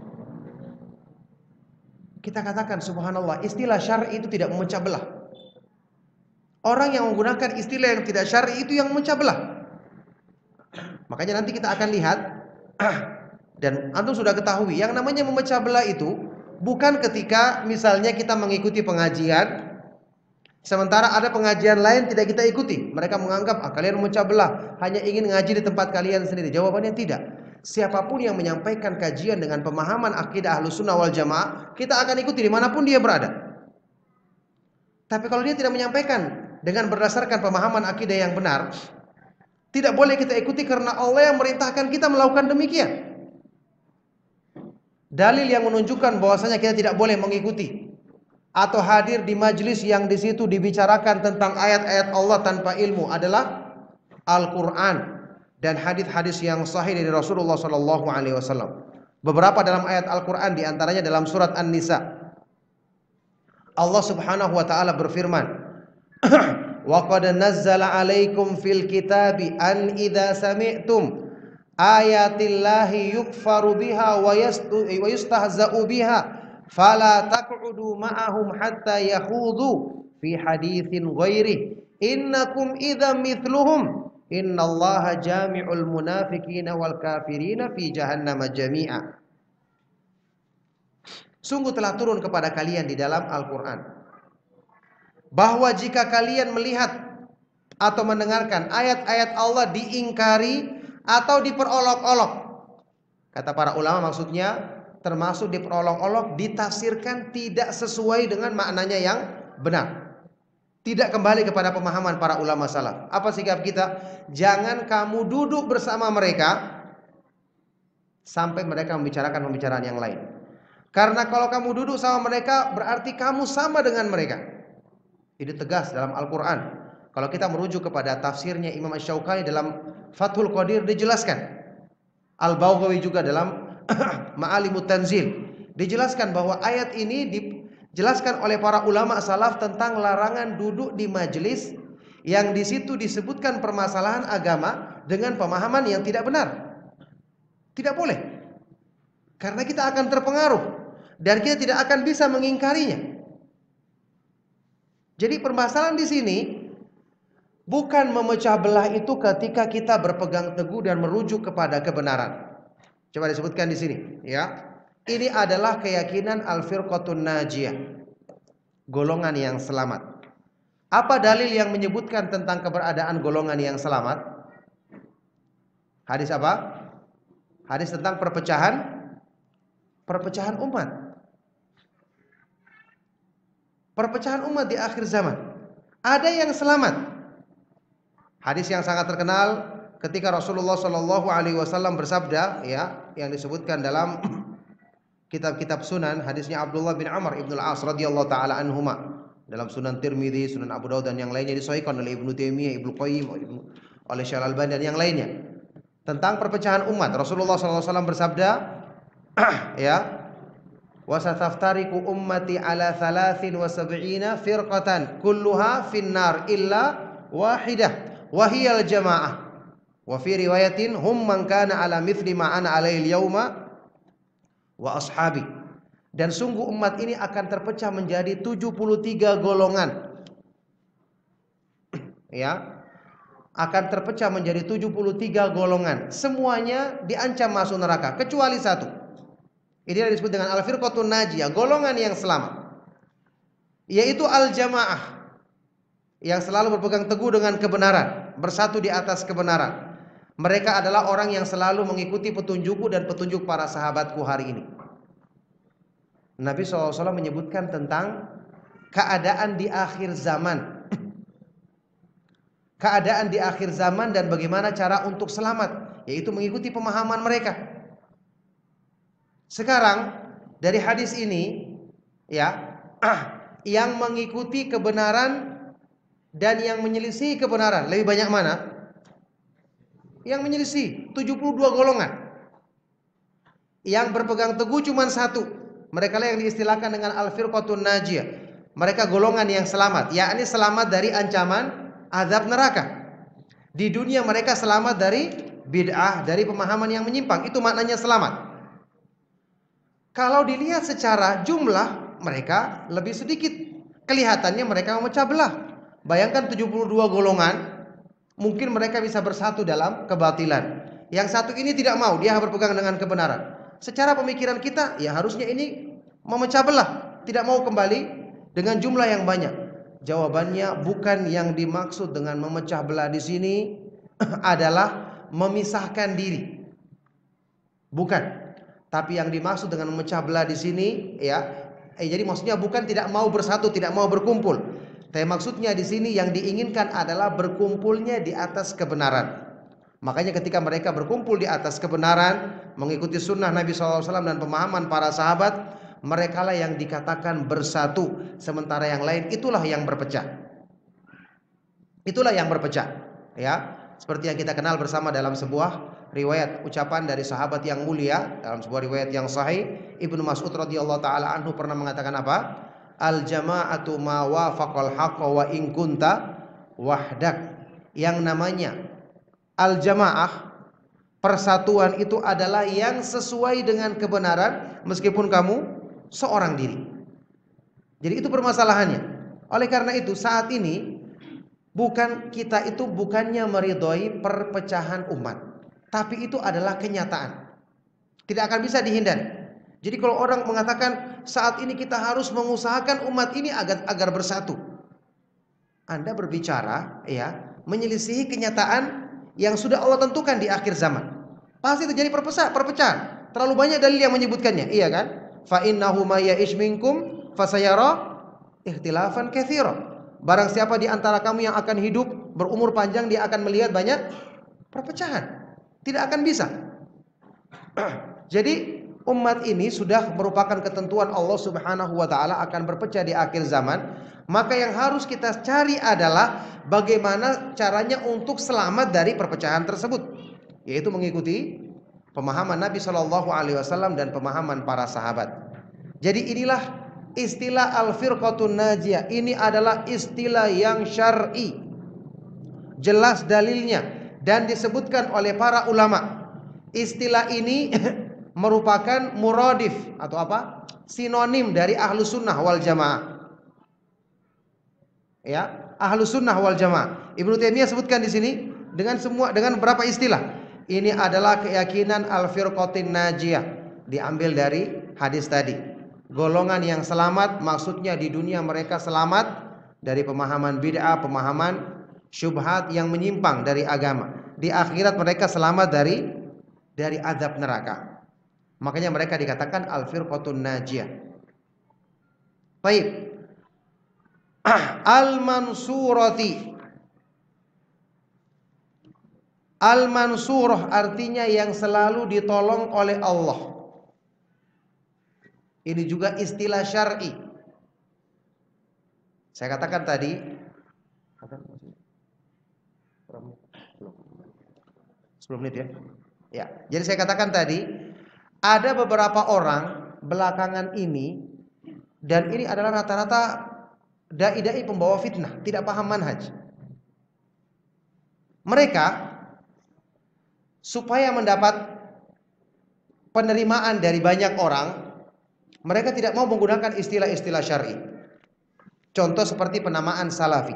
Kita katakan subhanallah, istilah syar'i itu tidak memecah belah. Orang yang menggunakan istilah yang tidak syar'i itu yang memecah belah. Makanya nanti kita akan lihat dan antum sudah ketahui, yang namanya memecah belah itu bukan ketika misalnya kita mengikuti pengajian, sementara ada pengajian lain tidak kita ikuti. Mereka menganggap ah, kalian memecah belah, hanya ingin ngaji di tempat kalian sendiri. Jawabannya tidak. Siapapun yang menyampaikan kajian dengan pemahaman akidah Ahlus Sunnah wal Jamaah, kita akan ikuti dimanapun dia berada. Tapi kalau dia tidak menyampaikan dengan berdasarkan pemahaman akidah yang benar, tidak boleh kita ikuti karena Allah yang merintahkan kita melakukan demikian. Dalil yang menunjukkan bahwasanya kita tidak boleh mengikuti atau hadir di majelis yang di situ dibicarakan tentang ayat-ayat Allah tanpa ilmu adalah Al-Quran dan hadis-hadis yang sahih dari Rasulullah Sallallahu Alaihi Wasallam. Beberapa dalam ayat Al-Quran diantaranya dalam surat An-Nisa. Allah Subhanahu Wa Taala berfirman, wa qad nazzala alaikum fil kitabi an idza sami'tum ayatillahi yukfaru biha wa yustahza'u biha fala taq'udu ma'ahum hatta yakhudu fi haditsin ghairi innakum idzam mithluhum innallaha jami'ul munafiqina wal kafirina fi jahannam jami'a. Sungguh telah turun kepada kalian di dalam Al-Qur'an bahwa jika kalian melihat atau mendengarkan ayat-ayat Allah diingkari atau diperolok-olok, kata para ulama maksudnya termasuk diperolok-olok, ditafsirkan tidak sesuai dengan maknanya yang benar, tidak kembali kepada pemahaman para ulama salaf. Apa sikap kita? Jangan kamu duduk bersama mereka sampai mereka membicarakan pembicaraan yang lain. Karena kalau kamu duduk sama mereka berarti kamu sama dengan mereka. Ini tegas dalam Al-Quran. Kalau kita merujuk kepada tafsirnya Imam Asy-Syaukani dalam Fathul Qadir dijelaskan, Al-Baghawi juga dalam Ma'alimut Tanzil dijelaskan bahwa ayat ini dijelaskan oleh para ulama salaf tentang larangan duduk di majelis yang di situ disebutkan permasalahan agama dengan pemahaman yang tidak benar. Tidak boleh. Karena kita akan terpengaruh dan kita tidak akan bisa mengingkarinya. Jadi permasalahan di sini bukan memecah belah itu ketika kita berpegang teguh dan merujuk kepada kebenaran. Coba disebutkan di sini, ya. Ini adalah keyakinan al-firqatun najiyah, golongan yang selamat. Apa dalil yang menyebutkan tentang keberadaan golongan yang selamat? Hadis apa? Hadis tentang perpecahan perpecahan umat. Perpecahan umat di akhir zaman. Ada yang selamat. Hadis yang sangat terkenal ketika Rasulullah Shallallahu Alaihi Wasallam bersabda, ya, yang disebutkan dalam kitab-kitab Sunan, hadisnya Abdullah bin Amr ibn al-As radhiyallahu taala anhuma, dalam Sunan Tirmidzi, Sunan Abu Daud dan yang lainnya, disahihkan oleh Ibnu Taimiyah, Ibnu Qayyim, oleh Syekh Al-Albani dan yang lainnya, tentang perpecahan umat. Rasulullah Shallallahu Alaihi Wasallam bersabda, ya, wasataftariku ummati ala thalathin wa sab'ina firqatan kulluha finnar illa wahidah wahiyal jamaah. Wa fi riwayatin hum man kana ala mithli ma ana alaihi al-yauma wa ashabi. Dan sungguh umat ini akan terpecah menjadi tujuh puluh tiga golongan. Ya. Akan terpecah menjadi tujuh puluh tiga golongan. Semuanya diancam masuk neraka kecuali satu. Ini yang disebut dengan al-firqatun najiyah, golongan yang selamat, yaitu al-jamaah, yang selalu berpegang teguh dengan kebenaran, bersatu di atas kebenaran. Mereka adalah orang yang selalu mengikuti petunjukku dan petunjuk para sahabatku hari ini. Nabi shallallahu alaihi wasallam menyebutkan tentang keadaan di akhir zaman, keadaan di akhir zaman dan bagaimana cara untuk selamat, yaitu mengikuti pemahaman mereka. Sekarang dari hadis ini, ya, yang mengikuti kebenaran dan yang menyelisih kebenaran lebih banyak mana? Yang menyelisih, tujuh puluh dua golongan. Yang berpegang teguh cuma satu. Mereka lah yang diistilahkan dengan al-firqatun najiyah. Mereka golongan yang selamat, yakni selamat dari ancaman azab neraka. Di dunia mereka selamat dari bid'ah, dari pemahaman yang menyimpang. Itu maknanya selamat. Kalau dilihat secara jumlah, mereka lebih sedikit. Kelihatannya mereka memecah belah. Bayangkan tujuh puluh dua golongan, mungkin mereka bisa bersatu dalam kebatilan. Yang satu ini tidak mau, dia berpegang dengan kebenaran. Secara pemikiran kita, ya harusnya ini memecah belah, tidak mau kembali dengan jumlah yang banyak. Jawabannya bukan yang dimaksud dengan memecah belah di sini adalah memisahkan diri. Bukan. Tapi yang dimaksud dengan memecah belah di sini, ya, eh, jadi maksudnya bukan tidak mau bersatu, tidak mau berkumpul. Tapi maksudnya di sini yang diinginkan adalah berkumpulnya di atas kebenaran. Makanya ketika mereka berkumpul di atas kebenaran, mengikuti sunnah Nabi shallallahu alaihi wasallam dan pemahaman para sahabat, merekalah yang dikatakan bersatu, sementara yang lain itulah yang berpecah. Itulah yang berpecah, ya. Seperti yang kita kenal bersama dalam sebuah riwayat ucapan dari sahabat yang mulia, dalam sebuah riwayat yang sahih, Ibnu Mas'ud radhiyallahu taala anhu pernah mengatakan apa? Al jama'atu ma wafaqal haqqa wa in kunta wahdak. Yang namanya al jamaah, persatuan itu adalah yang sesuai dengan kebenaran meskipun kamu seorang diri. Jadi itu permasalahannya. Oleh karena itu saat ini bukan kita itu bukannya meridhoi perpecahan umat, tapi itu adalah kenyataan. Tidak akan bisa dihindari. Jadi kalau orang mengatakan saat ini kita harus mengusahakan umat ini agar agar bersatu, Anda berbicara ya menyelisihi kenyataan yang sudah Allah tentukan di akhir zaman. Pasti terjadi perpecahan. Terlalu banyak dalil yang menyebutkannya, iya kan? Fa innahu may ya'ish minkum fasayara ikhtilafan katsira. Barang siapa di antara kamu yang akan hidup berumur panjang, dia akan melihat banyak perpecahan. Tidak akan bisa. Jadi umat ini sudah merupakan ketentuan Allah Subhanahu wa taala akan berpecah di akhir zaman. Maka yang harus kita cari adalah bagaimana caranya untuk selamat dari perpecahan tersebut, yaitu mengikuti pemahaman Nabi Shallallahu alaihi wasallam dan pemahaman para sahabat. Jadi inilah istilah al-firqatun najiyah. Ini adalah istilah yang syar'i, jelas dalilnya dan disebutkan oleh para ulama. Istilah ini merupakan muradif atau apa? Sinonim dari ahlus sunnah wal jamaah. Ya, ahlus sunnah wal jamaah. Ibnu Taimiyah sebutkan di sini dengan semua dengan berapa istilah. Ini adalah keyakinan al-firqatin najiyah, diambil dari hadis tadi. Golongan yang selamat, maksudnya di dunia mereka selamat dari pemahaman bid'ah, pemahaman syubhat yang menyimpang dari agama. Di akhirat mereka selamat dari dari azab neraka. Makanya mereka dikatakan al-firqatun najiyah. Baik. Al-mansurati. Al-mansurah artinya yang selalu ditolong oleh Allah. Ini juga istilah syar'i. Saya katakan tadi sepuluh menit ya. Ya, jadi saya katakan tadi ada beberapa orang belakangan ini, dan ini adalah rata-rata dai-dai pembawa fitnah, tidak paham manhaj. Mereka supaya mendapat penerimaan dari banyak orang, mereka tidak mau menggunakan istilah-istilah syar'i. Contoh seperti penamaan salafi.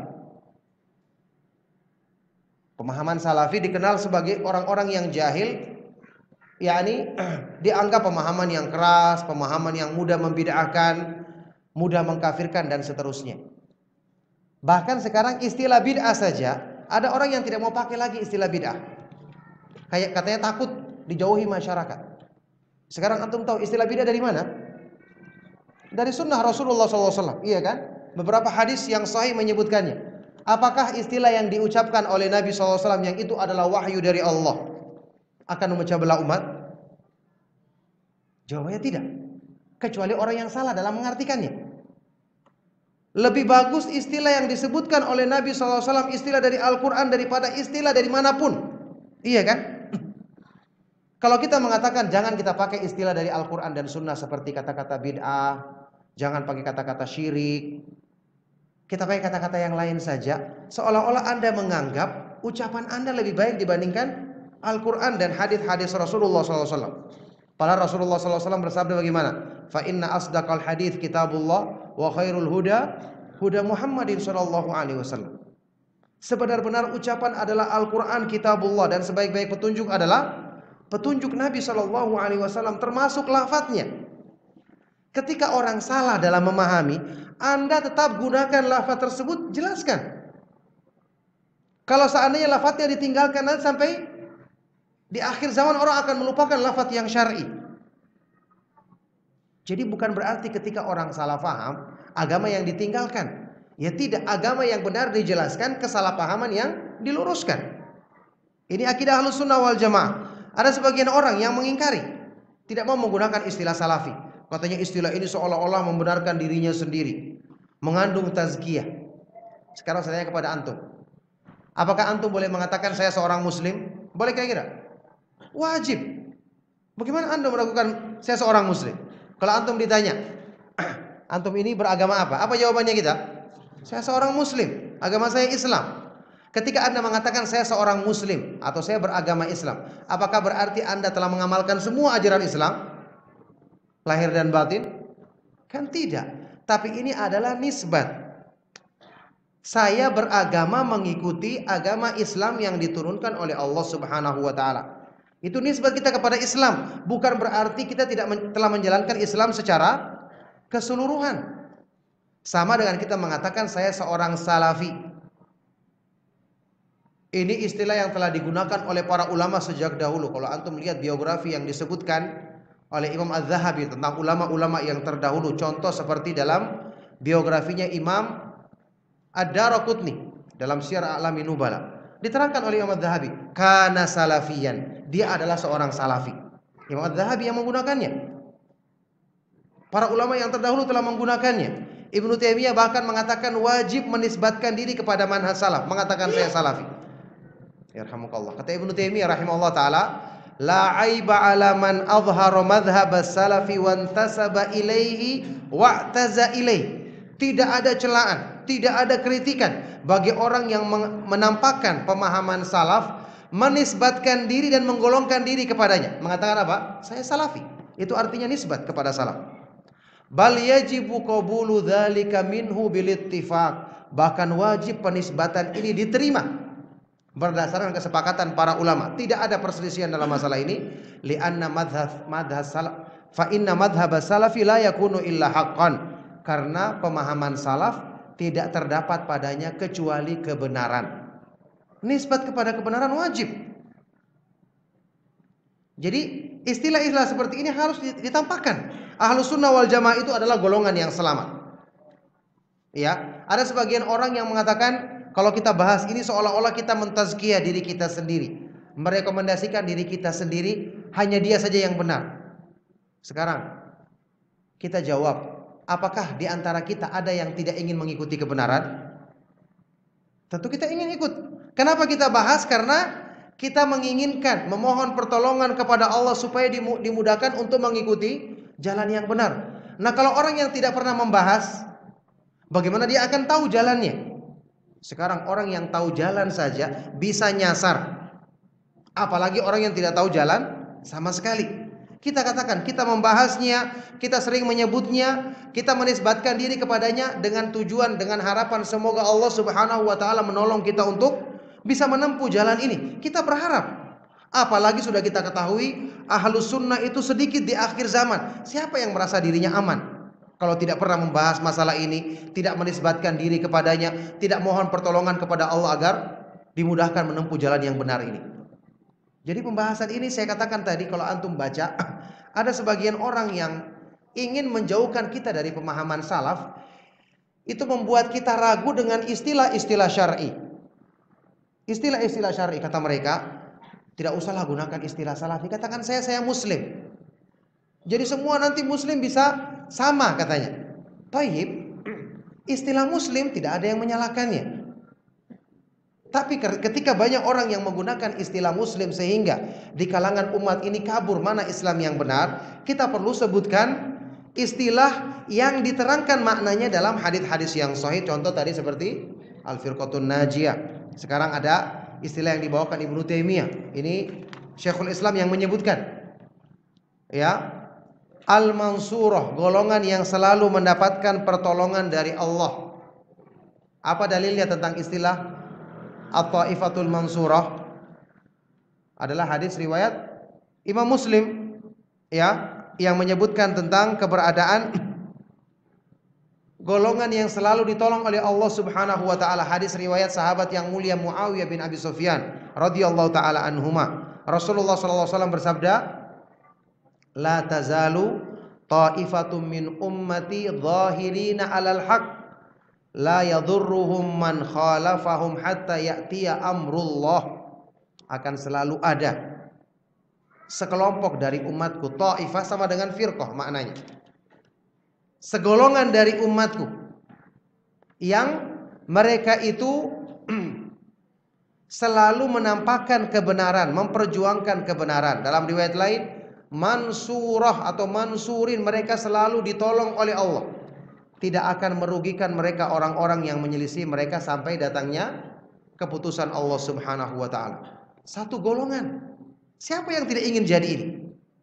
Pemahaman salafi dikenal sebagai orang-orang yang jahil, yakni dianggap pemahaman yang keras, pemahaman yang mudah membid'ahkan, mudah mengkafirkan dan seterusnya. Bahkan sekarang istilah bid'ah saja ada orang yang tidak mau pakai lagi istilah bid'ah. Kayak katanya takut dijauhi masyarakat. Sekarang antum tahu istilah bid'ah dari mana? Dari sunnah Rasulullah shallallahu alaihi wasallam, iya kan? Beberapa hadis yang sahih menyebutkannya. Apakah istilah yang diucapkan oleh Nabi shallallahu alaihi wasallam yang itu adalah wahyu dari Allah akan memecah belah umat? Jawabannya tidak. Kecuali orang yang salah dalam mengartikannya. Lebih bagus istilah yang disebutkan oleh Nabi shallallahu alaihi wasallam, istilah dari Al-Quran daripada istilah dari manapun. Iya kan? Kalau kita mengatakan jangan kita pakai istilah dari Al-Quran dan Sunnah seperti kata-kata bid'ah, jangan pakai kata-kata syirik, kita pakai kata-kata yang lain saja, seolah-olah Anda menganggap ucapan Anda lebih baik dibandingkan Al-Quran dan hadis-hadis Rasulullah shallallahu alaihi wasallam. Padahal Rasulullah shallallahu alaihi wasallam bersabda bagaimana? Fa inna asdaqal hadits kitabullah wa khairul huda huda Muhammadin sallallahu alaihi wasallam. Sebenar-benar ucapan adalah Al-Qur'an kitabullah, dan sebaik-baik petunjuk adalah petunjuk Nabi sallallahu alaihi wasallam, termasuk lafadznya. Ketika orang salah dalam memahami, Anda tetap gunakan lafadz tersebut, jelaskan. Kalau seandainya lafadznya ditinggalkan, nanti sampai di akhir zaman orang akan melupakan lafadz yang syar'i. Jadi bukan berarti ketika orang salah paham, agama yang ditinggalkan. Ya tidak, agama yang benar dijelaskan, kesalahpahaman yang diluruskan. Ini akidah Ahlus Sunnah wal Jamaah. Ada sebagian orang yang mengingkari, tidak mau menggunakan istilah salafi. Katanya istilah ini seolah-olah membenarkan dirinya sendiri, mengandung tazkiyah. Sekarang saya tanya kepada antum, apakah antum boleh mengatakan saya seorang muslim? Boleh kira-kira? Wajib. Bagaimana anda melakukan saya seorang muslim? Kalau antum ditanya, antum ini beragama apa? Apa jawabannya kita? Saya seorang muslim, agama saya Islam. Ketika anda mengatakan saya seorang muslim atau saya beragama Islam, apakah berarti anda telah mengamalkan semua ajaran Islam? Lahir dan batin? Kan tidak. Tapi ini adalah nisbat. Saya beragama mengikuti agama Islam yang diturunkan oleh Allah Subhanahu wa taala. Itu nisbat kita kepada Islam, bukan berarti kita tidak men telah menjalankan Islam secara keseluruhan. Sama dengan kita mengatakan saya seorang salafi. Ini istilah yang telah digunakan oleh para ulama sejak dahulu. Kalau antum lihat biografi yang disebutkan oleh Imam Az-Zahabi tentang ulama-ulama yang terdahulu, contoh seperti dalam biografinya Imam Ad-Daraqutni dalam Syiar A'lamin Nubala, diterangkan oleh Imam Az-Zahabi, kana salafiyan, dia adalah seorang salafi. Imam Az-Zahabi yang menggunakannya. Para ulama yang terdahulu telah menggunakannya. Ibnu Taimiyah bahkan mengatakan wajib menisbatkan diri kepada manhaj salaf, mengatakan saya salafi. Yarhamukallah. Kata Ibnu Taimiyah rahimahullah taala, la aiba ala man azhara madhhab as-salafi wa intasaba ilaihi wa'taza ilaihi. Tidak ada celaan, tidak ada kritikan bagi orang yang menampakkan pemahaman salaf, menisbatkan diri dan menggolongkan diri kepadanya. Mengatakan apa? Saya salafi. Itu artinya nisbat kepada salaf. Bal yajibu qabulu dzalika minhu bil ittifaq. Bahkan wajib penisbatan ini diterima berdasarkan kesepakatan para ulama. Tidak ada perselisihan dalam masalah ini. Li'anna madhhab madhhab salaf fa inna madhhab salafi la yakunu illa haqqan. Karena pemahaman salaf tidak terdapat padanya kecuali kebenaran. Nisbat kepada kebenaran wajib. Jadi istilah-istilah seperti ini harus ditampakkan. Ahlus sunnah wal jamaah itu adalah golongan yang selamat. Ya, ada sebagian orang yang mengatakan kalau kita bahas ini seolah-olah kita mentazkiyah diri kita sendiri, merekomendasikan diri kita sendiri, hanya dia saja yang benar. Sekarang kita jawab, apakah di antara kita ada yang tidak ingin mengikuti kebenaran? Tentu kita ingin ikut. Kenapa kita bahas? Karena kita menginginkan, memohon pertolongan kepada Allah supaya dimudahkan untuk mengikuti jalan yang benar. Nah, kalau orang yang tidak pernah membahas, bagaimana dia akan tahu jalannya? Sekarang orang yang tahu jalan saja bisa nyasar, apalagi orang yang tidak tahu jalan sama sekali. Kita katakan, kita membahasnya, kita sering menyebutnya, kita menisbatkan diri kepadanya dengan tujuan, dengan harapan semoga Allah Subhanahu wa taala menolong kita untuk bisa menempuh jalan ini. Kita berharap. Apalagi sudah kita ketahui Ahlus Sunnah itu sedikit di akhir zaman. Siapa yang merasa dirinya aman kalau tidak pernah membahas masalah ini, tidak menisbatkan diri kepadanya, tidak mohon pertolongan kepada Allah agar dimudahkan menempuh jalan yang benar ini. Jadi pembahasan ini saya katakan tadi, kalau antum baca, ada sebagian orang yang ingin menjauhkan kita dari pemahaman salaf. Itu membuat kita ragu dengan istilah-istilah syar'i. Istilah-istilah syar'i, kata mereka, tidak usahlah gunakan istilah salafi, katakan saya saya muslim. Jadi semua nanti muslim bisa sama katanya. Taib, istilah muslim tidak ada yang menyalahkannya. Tapi ketika banyak orang yang menggunakan istilah muslim sehingga di kalangan umat ini kabur mana Islam yang benar, kita perlu sebutkan istilah yang diterangkan maknanya dalam hadis-hadis yang sahih. Contoh tadi seperti Al-Firqatun Najiyah. Sekarang ada istilah yang dibawakan Ibnu Taimiyah. Ini Syekhul Islam yang menyebutkan. Ya, Al-Mansurah, golongan yang selalu mendapatkan pertolongan dari Allah. Apa dalilnya tentang istilah At-Taifatul Mansurah? Adalah hadis riwayat Imam Muslim, ya, yang menyebutkan tentang keberadaan golongan yang selalu ditolong oleh Allah Subhanahu wa taala. Hadis riwayat sahabat yang mulia Muawiyah bin Abi Sufyan radhiyallahu taala anhuma. Rasulullah sallallahu alaihi wasallam bersabda, "La tazalu ta'ifatum min ummati dhahirina 'alal haqq, la yadhurruhum man khalafahum hatta ya'tiya amrullah." Akan selalu ada sekelompok dari umatku, ta'ifah sama dengan firqah maknanya. segolongan dari umatku yang mereka itu selalu menampakkan kebenaran, memperjuangkan kebenaran. Dalam riwayat lain, mansurah atau mansurin, mereka selalu ditolong oleh Allah. Tidak akan merugikan mereka orang-orang yang menyelisih mereka sampai datangnya keputusan Allah Subhanahu wa taala. Satu golongan. Siapa yang tidak ingin jadi ini?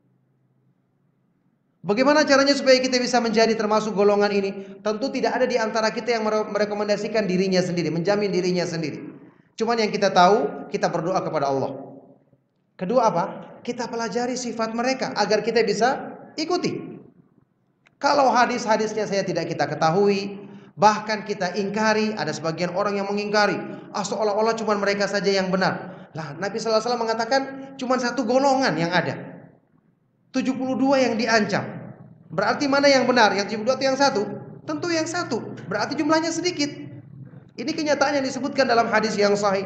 Bagaimana caranya supaya kita bisa menjadi termasuk golongan ini? Tentu tidak ada di antara kita yang merekomendasikan dirinya sendiri, menjamin dirinya sendiri. Cuman yang kita tahu, kita berdoa kepada Allah. Kedua apa? Kita pelajari sifat mereka agar kita bisa ikuti. Kalau hadis-hadisnya saya tidak kita ketahui, bahkan kita ingkari, ada sebagian orang yang mengingkari, ah seolah-olah cuma mereka saja yang benar. Lah Nabi sallallahu alaihi wasallam mengatakan cuma satu golongan yang ada, tujuh puluh dua yang diancam. Berarti mana yang benar? Yang tujuh puluh dua atau yang satu? Tentu yang satu. Berarti jumlahnya sedikit. Ini kenyataan yang disebutkan dalam hadis yang sahih.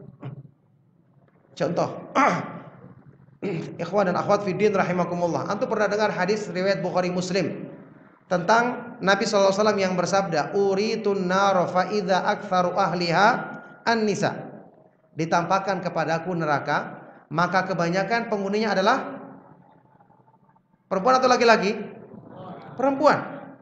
Contoh, ikhwan dan akhwat fiddin rahimakumullah, antum pernah dengar hadis riwayat Bukhari Muslim tentang Nabi sallallahu alaihi wasallam yang bersabda, uritun nar fa idza aktsaru ahliha an-nisa. Ditampakkan kepadaku neraka, maka kebanyakan penghuninya adalah perempuan atau laki-laki? Perempuan.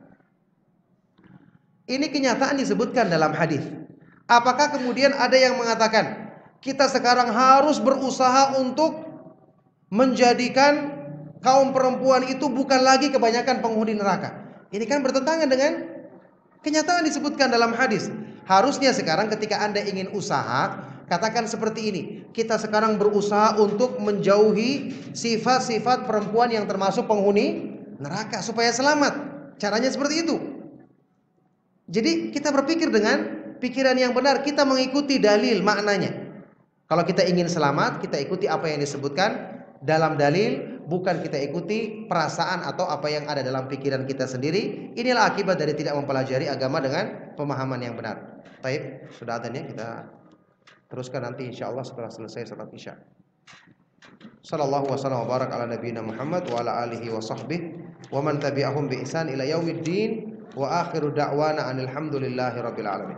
Ini kenyataan disebutkan dalam hadis. Apakah kemudian ada yang mengatakan kita sekarang harus berusaha untuk menjadikan kaum perempuan itu bukan lagi kebanyakan penghuni neraka? Ini kan bertentangan dengan kenyataan disebutkan dalam hadis. Harusnya sekarang ketika Anda ingin usaha, katakan seperti ini, kita sekarang berusaha untuk menjauhi sifat-sifat perempuan yang termasuk penghuni neraka supaya selamat. Caranya seperti itu. Jadi kita berpikir dengan pikiran yang benar, kita mengikuti dalil maknanya. Kalau kita ingin selamat, kita ikuti apa yang disebutkan dalam dalil, bukan kita ikuti perasaan atau apa yang ada dalam pikiran kita sendiri. Inilah akibat dari tidak mempelajari agama dengan pemahaman yang benar. Baik, sudah adanya, kita teruskan nanti insyaallah setelah selesai salat Isya. Sallallahu wasallam wa barak ala nabiyina Muhammad wa ala alihi wa sahbihi wa man tabi'ahum bi ihsan ila yaumiddin wa akhiru da'wana anil hamdulillahi rabbil alamin.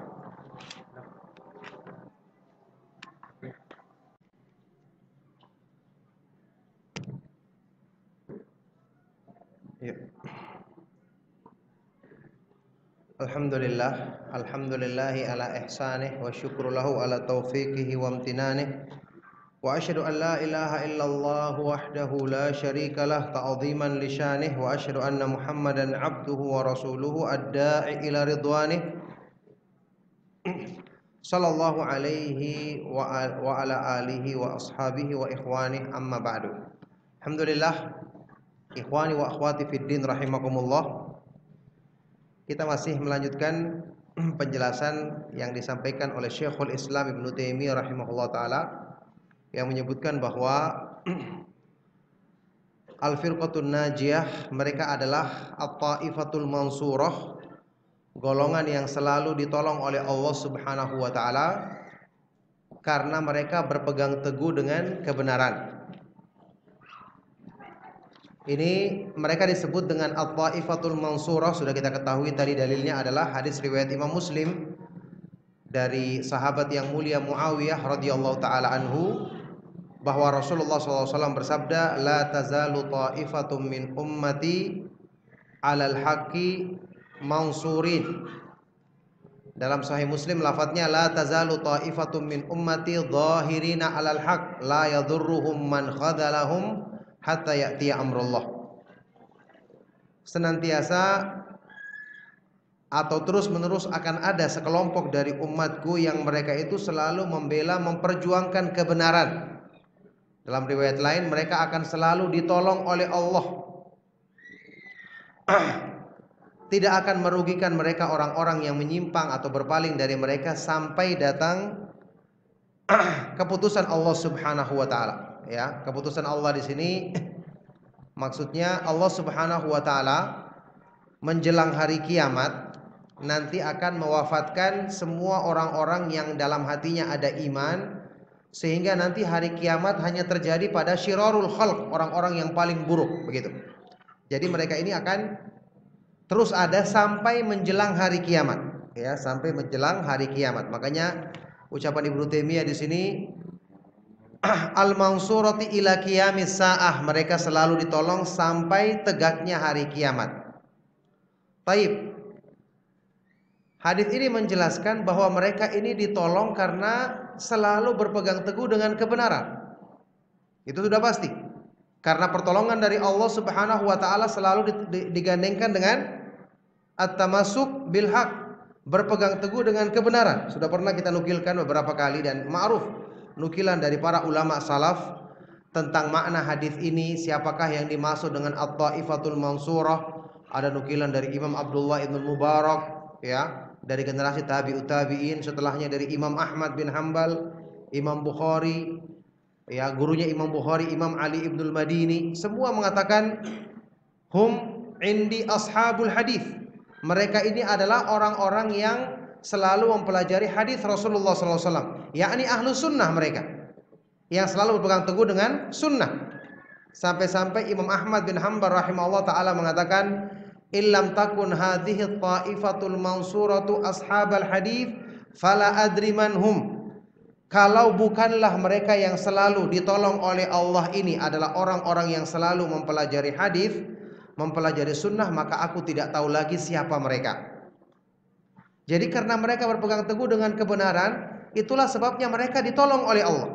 Ya. Alhamdulillah, alhamdulillahi ala ihsanih wa syukru lahu ala taufiqihi wa amtinanih. Wa asyhadu an la ilaha illallah wahdahu la syarika lah ta'ziman li syanih wa asyhadu anna Muhammadan abduhu wa rasuluhu ad-da'i ila ridwanih. Sallallahu alaihi wa ala alihi wa ashabihi wa ikhwanih, amma ba'du. Alhamdulillah, ikhwani wa akhwati fiddin rahimakumullah. Kita masih melanjutkan penjelasan yang disampaikan oleh Syekhul Islam Ibnu Taimiyah rahimahullah taala, yang menyebutkan bahwa Al-Firqatun Najiyah, mereka adalah At-Taifatul Mansurah, golongan yang selalu ditolong oleh Allah Subhanahu wa taala karena mereka berpegang teguh dengan kebenaran. Ini mereka disebut dengan At-Taifatul Mansurah. Sudah kita ketahui tadi dalilnya adalah hadis riwayat Imam Muslim dari sahabat yang mulia Muawiyah radhiyallahu taala anhu, bahwa Rasulullah shallallahu alaihi wasallam bersabda, la tazalu ta'ifatum min ummati alal haqqi mansurin. Dalam Sahih Muslim lafadznya, la tazalu ta'ifatum min ummati dhahirina alal haqq la yadurruhum man khadalahum hatta ya'tiya amrullah. Senantiasa atau terus menerus akan ada sekelompok dari umatku yang mereka itu selalu membela, memperjuangkan kebenaran. Dalam riwayat lain, mereka akan selalu ditolong oleh Allah. Tidak akan merugikan mereka orang-orang yang menyimpang atau berpaling dari mereka sampai datang keputusan Allah Subhanahu wa taala. Ya, keputusan Allah di sini maksudnya Allah Subhanahu wa taala menjelang hari kiamat nanti akan mewafatkan semua orang-orang yang dalam hatinya ada iman, sehingga nanti hari kiamat hanya terjadi pada syirarul khalq, orang-orang yang paling buruk, begitu. Jadi mereka ini akan terus ada sampai menjelang hari kiamat, ya, sampai menjelang hari kiamat. Makanya ucapan Ibnu Taimiyah di sini, al-mansurati ila qiyamis saah, mereka selalu ditolong sampai tegaknya hari kiamat. Taib. Hadis ini menjelaskan bahwa mereka ini ditolong karena selalu berpegang teguh dengan kebenaran. Itu sudah pasti. Karena pertolongan dari Allah Subhanahu wa taala selalu digandengkan dengan at-tamassuk bil haq, berpegang teguh dengan kebenaran. Sudah pernah kita nukilkan beberapa kali dan ma'ruf nukilan dari para ulama salaf tentang makna hadis ini, siapakah yang dimaksud dengan at-taifatul mansurah. Ada nukilan dari Imam Abdullah ibn Mubarak, ya, dari generasi tabi'ut tabi'in, setelahnya dari Imam Ahmad bin Hambal, Imam Bukhari, ya, gurunya Imam Bukhari, Imam Ali ibnul Madini, semua mengatakan hum indi ashabul hadis. Mereka ini adalah orang-orang yang selalu mempelajari hadis Rasulullah sallallahu alaihi wasallam, yakni ahlu sunnah, mereka yang selalu berpegang teguh dengan sunnah. Sampai-sampai Imam Ahmad bin Hanbal rahimahullah ta'ala mengatakan, illam takun hadhihi ta'ifatul mansuratu ashabal hadith fala adri manhum. Kalau bukanlah mereka yang selalu ditolong oleh Allah ini adalah orang-orang yang selalu mempelajari hadis, mempelajari sunnah, maka aku tidak tahu lagi siapa mereka. Jadi karena mereka berpegang teguh dengan kebenaran, itulah sebabnya mereka ditolong oleh Allah.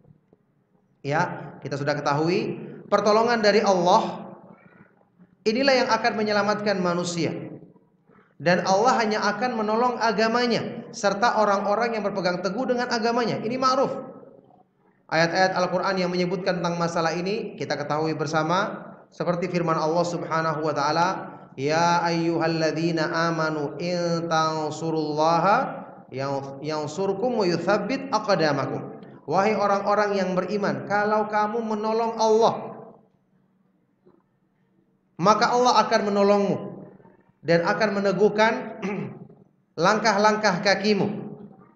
Ya, kita sudah ketahui pertolongan dari Allah inilah yang akan menyelamatkan manusia. Dan Allah hanya akan menolong agamanya serta orang-orang yang berpegang teguh dengan agamanya. Ini ma'ruf. Ayat-ayat Al-Quran yang menyebutkan tentang masalah ini kita ketahui bersama, seperti firman Allah Subhanahu wa ta'ala, ya ayyuhalladzina amanu in tansurullaha yansurkum wa yuthabbit aqdamakum. Wahai orang-orang yang beriman, kalau kamu menolong Allah, maka Allah akan menolongmu dan akan meneguhkan langkah-langkah kakimu.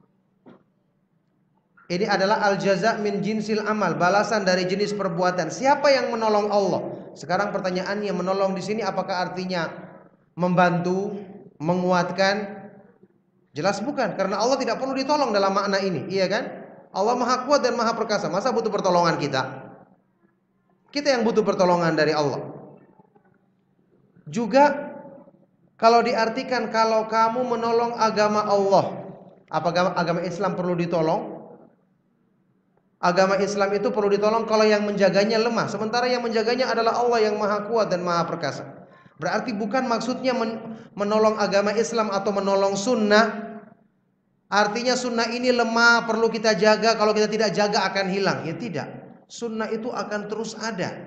Ini adalah al-jaza' min jinsil amal, balasan dari jenis perbuatan. Siapa yang menolong Allah? Sekarang pertanyaannya, menolong di sini apakah artinya membantu, menguatkan? Jelas bukan, karena Allah tidak perlu ditolong dalam makna ini, iya kan? Allah Maha Kuat dan Maha Perkasa. Masa butuh pertolongan kita? Kita yang butuh pertolongan dari Allah. Juga kalau diartikan kalau kamu menolong agama Allah, apakah agama Islam perlu ditolong? Agama Islam itu perlu ditolong kalau yang menjaganya lemah, sementara yang menjaganya adalah Allah yang Maha Kuat dan Maha Perkasa. Berarti bukan maksudnya menolong agama Islam atau menolong sunnah, artinya sunnah ini lemah, perlu kita jaga, kalau kita tidak jaga akan hilang. Ya tidak, sunnah itu akan terus ada.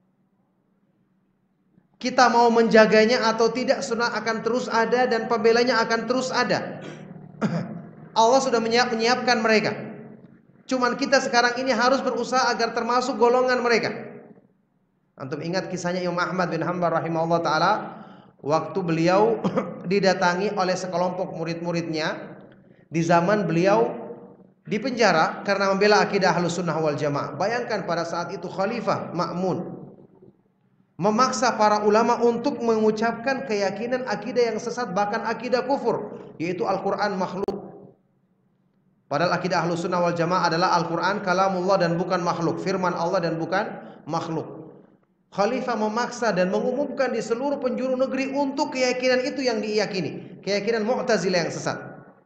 Kita mau menjaganya atau tidak, sunnah akan terus ada dan pembelanya akan terus ada. Allah sudah menyiap, menyiapkan mereka. Cuman kita sekarang ini harus berusaha agar termasuk golongan mereka. Antum ingat kisahnya Imam Ahmad bin Hanbal rahimahullah ta'ala, waktu beliau didatangi oleh sekelompok murid-muridnya di zaman beliau di penjara karena membela akidah Ahlus Sunnah wal Jamaah. Bayangkan pada saat itu Khalifah Ma'mun memaksa para ulama untuk mengucapkan keyakinan akidah yang sesat, bahkan akidah kufur, yaitu Al-Quran makhluk. Padahal akidah Ahlus Sunnah wal Jamaah adalah Al-Quran kalamullah dan bukan makhluk, firman Allah dan bukan makhluk. Khalifah memaksa dan mengumumkan di seluruh penjuru negeri untuk keyakinan itu yang diyakini, keyakinan Mu'tazilah yang sesat.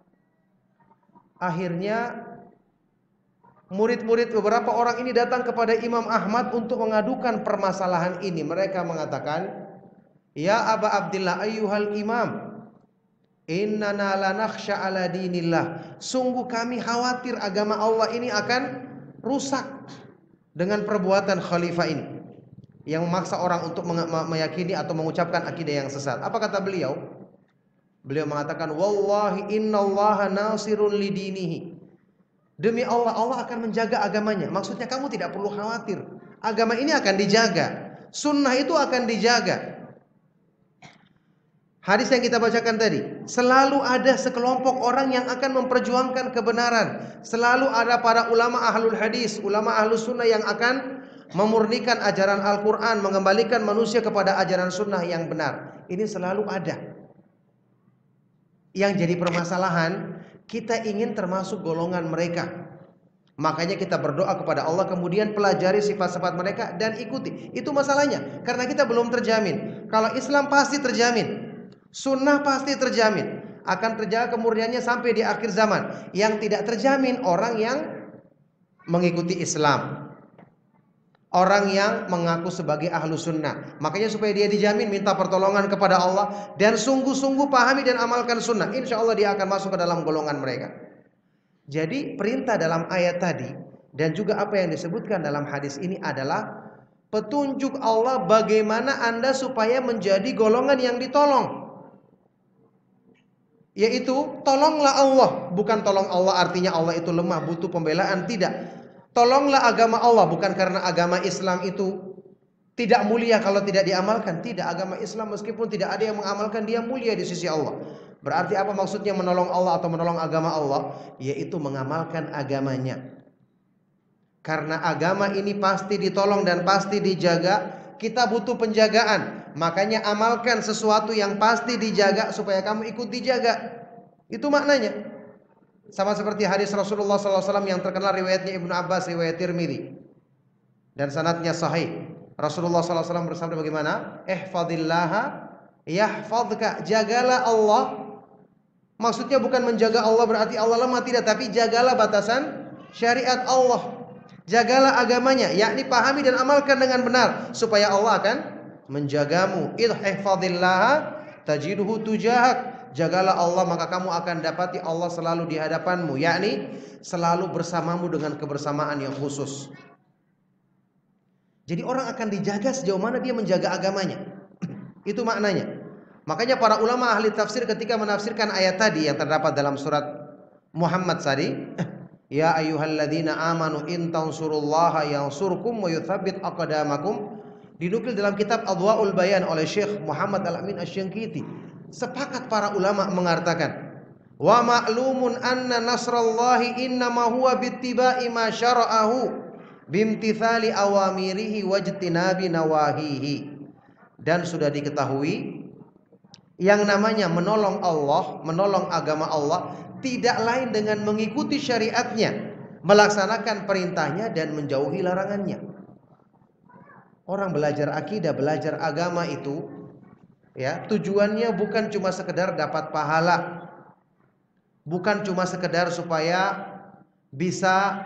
Akhirnya murid-murid beberapa orang ini datang kepada Imam Ahmad untuk mengadukan permasalahan ini. Mereka mengatakan, ya Aba Abdillah ayyuhal imam, innana lanakhsha ala dinillah. Sungguh kami khawatir agama Allah ini akan rusak dengan perbuatan khalifah ini yang memaksa orang untuk meyakini atau mengucapkan akidah yang sesat. Apa kata beliau? Beliau mengatakan, wallahi innallaha nasirun lidinihi. Demi Allah, Allah akan menjaga agamanya. Maksudnya kamu tidak perlu khawatir. Agama ini akan dijaga. Sunnah itu akan dijaga. Hadis yang kita bacakan tadi, selalu ada sekelompok orang yang akan memperjuangkan kebenaran. Selalu ada para ulama ahlul hadis, ulama ahlus sunnah yang akan memurnikan ajaran Al-Quran, mengembalikan manusia kepada ajaran sunnah yang benar. ini selalu ada. Yang jadi permasalahan, kita ingin termasuk golongan mereka. Makanya kita berdoa kepada Allah, kemudian pelajari sifat-sifat mereka dan ikuti. Itu masalahnya, karena kita belum terjamin. Kalau Islam pasti terjamin, sunnah pasti terjamin, akan terjaga kemurniannya sampai di akhir zaman. Yang tidak terjamin orang yang mengikuti Islam, orang yang mengaku sebagai ahlu sunnah. Makanya supaya dia dijamin, minta pertolongan kepada Allah dan sungguh-sungguh pahami dan amalkan sunnah. Insya Allah dia akan masuk ke dalam golongan mereka. Jadi perintah dalam ayat tadi dan juga apa yang disebutkan dalam hadis ini adalah petunjuk Allah bagaimana Anda supaya menjadi golongan yang ditolong. Yaitu tolonglah Allah, bukan tolong Allah artinya Allah itu lemah butuh pembelaan, tidak. Tolonglah agama Allah, bukan karena agama Islam itu tidak mulia kalau tidak diamalkan. Tidak, agama Islam meskipun tidak ada yang mengamalkan, dia mulia di sisi Allah. Berarti apa maksudnya menolong Allah atau menolong agama Allah? Yaitu mengamalkan agamanya. Karena agama ini pasti ditolong dan pasti dijaga, kita butuh penjagaan. Makanya amalkan sesuatu yang pasti dijaga supaya kamu ikut dijaga. Itu maknanya. Sama seperti hadis Rasulullah sallallahu alaihi wasallam yang terkenal riwayatnya Ibnu Abbas, riwayat Tirmidzi, dan sanadnya sahih. Rasulullah sallallahu alaihi wasallam bersabda bagaimana? Ihfazillaha yahfazka, jagalah Allah. Maksudnya bukan menjaga Allah berarti Allah lemah, tidak, tapi jagalah batasan syariat Allah. Jagalah agamanya, yakni pahami dan amalkan dengan benar supaya Allah akan menjagamu. Ihfazillaha tajiduhu tujahak. Jagalah Allah maka kamu akan dapati Allah selalu di hadapanmu, yakni selalu bersamamu dengan kebersamaan yang khusus. Jadi orang akan dijaga sejauh mana dia menjaga agamanya. Itu maknanya. Makanya para ulama ahli tafsir ketika menafsirkan ayat tadi yang terdapat dalam surat Muhammad tadi, ya ayyuhalladzina amanu in tansurullaha yansurkum wa yutsabbit aqdamakum, dinukil dalam kitab Adwaul Bayan oleh Syekh Muhammad Al-Amin Asy-Syanqiti. Sepakat para ulama mengatakan, wa ma'lumun anna nasrallahi innama huwa bittiba'i ma syara'ahu bimtithali awamirihi wajtinabi nawahihi. Dan sudah diketahui yang namanya menolong Allah, menolong agama Allah tidak lain dengan mengikuti syariatnya, melaksanakan perintahnya dan menjauhi larangannya. Orang belajar akidah, belajar agama itu, ya, tujuannya bukan cuma sekedar dapat pahala, bukan cuma sekedar supaya bisa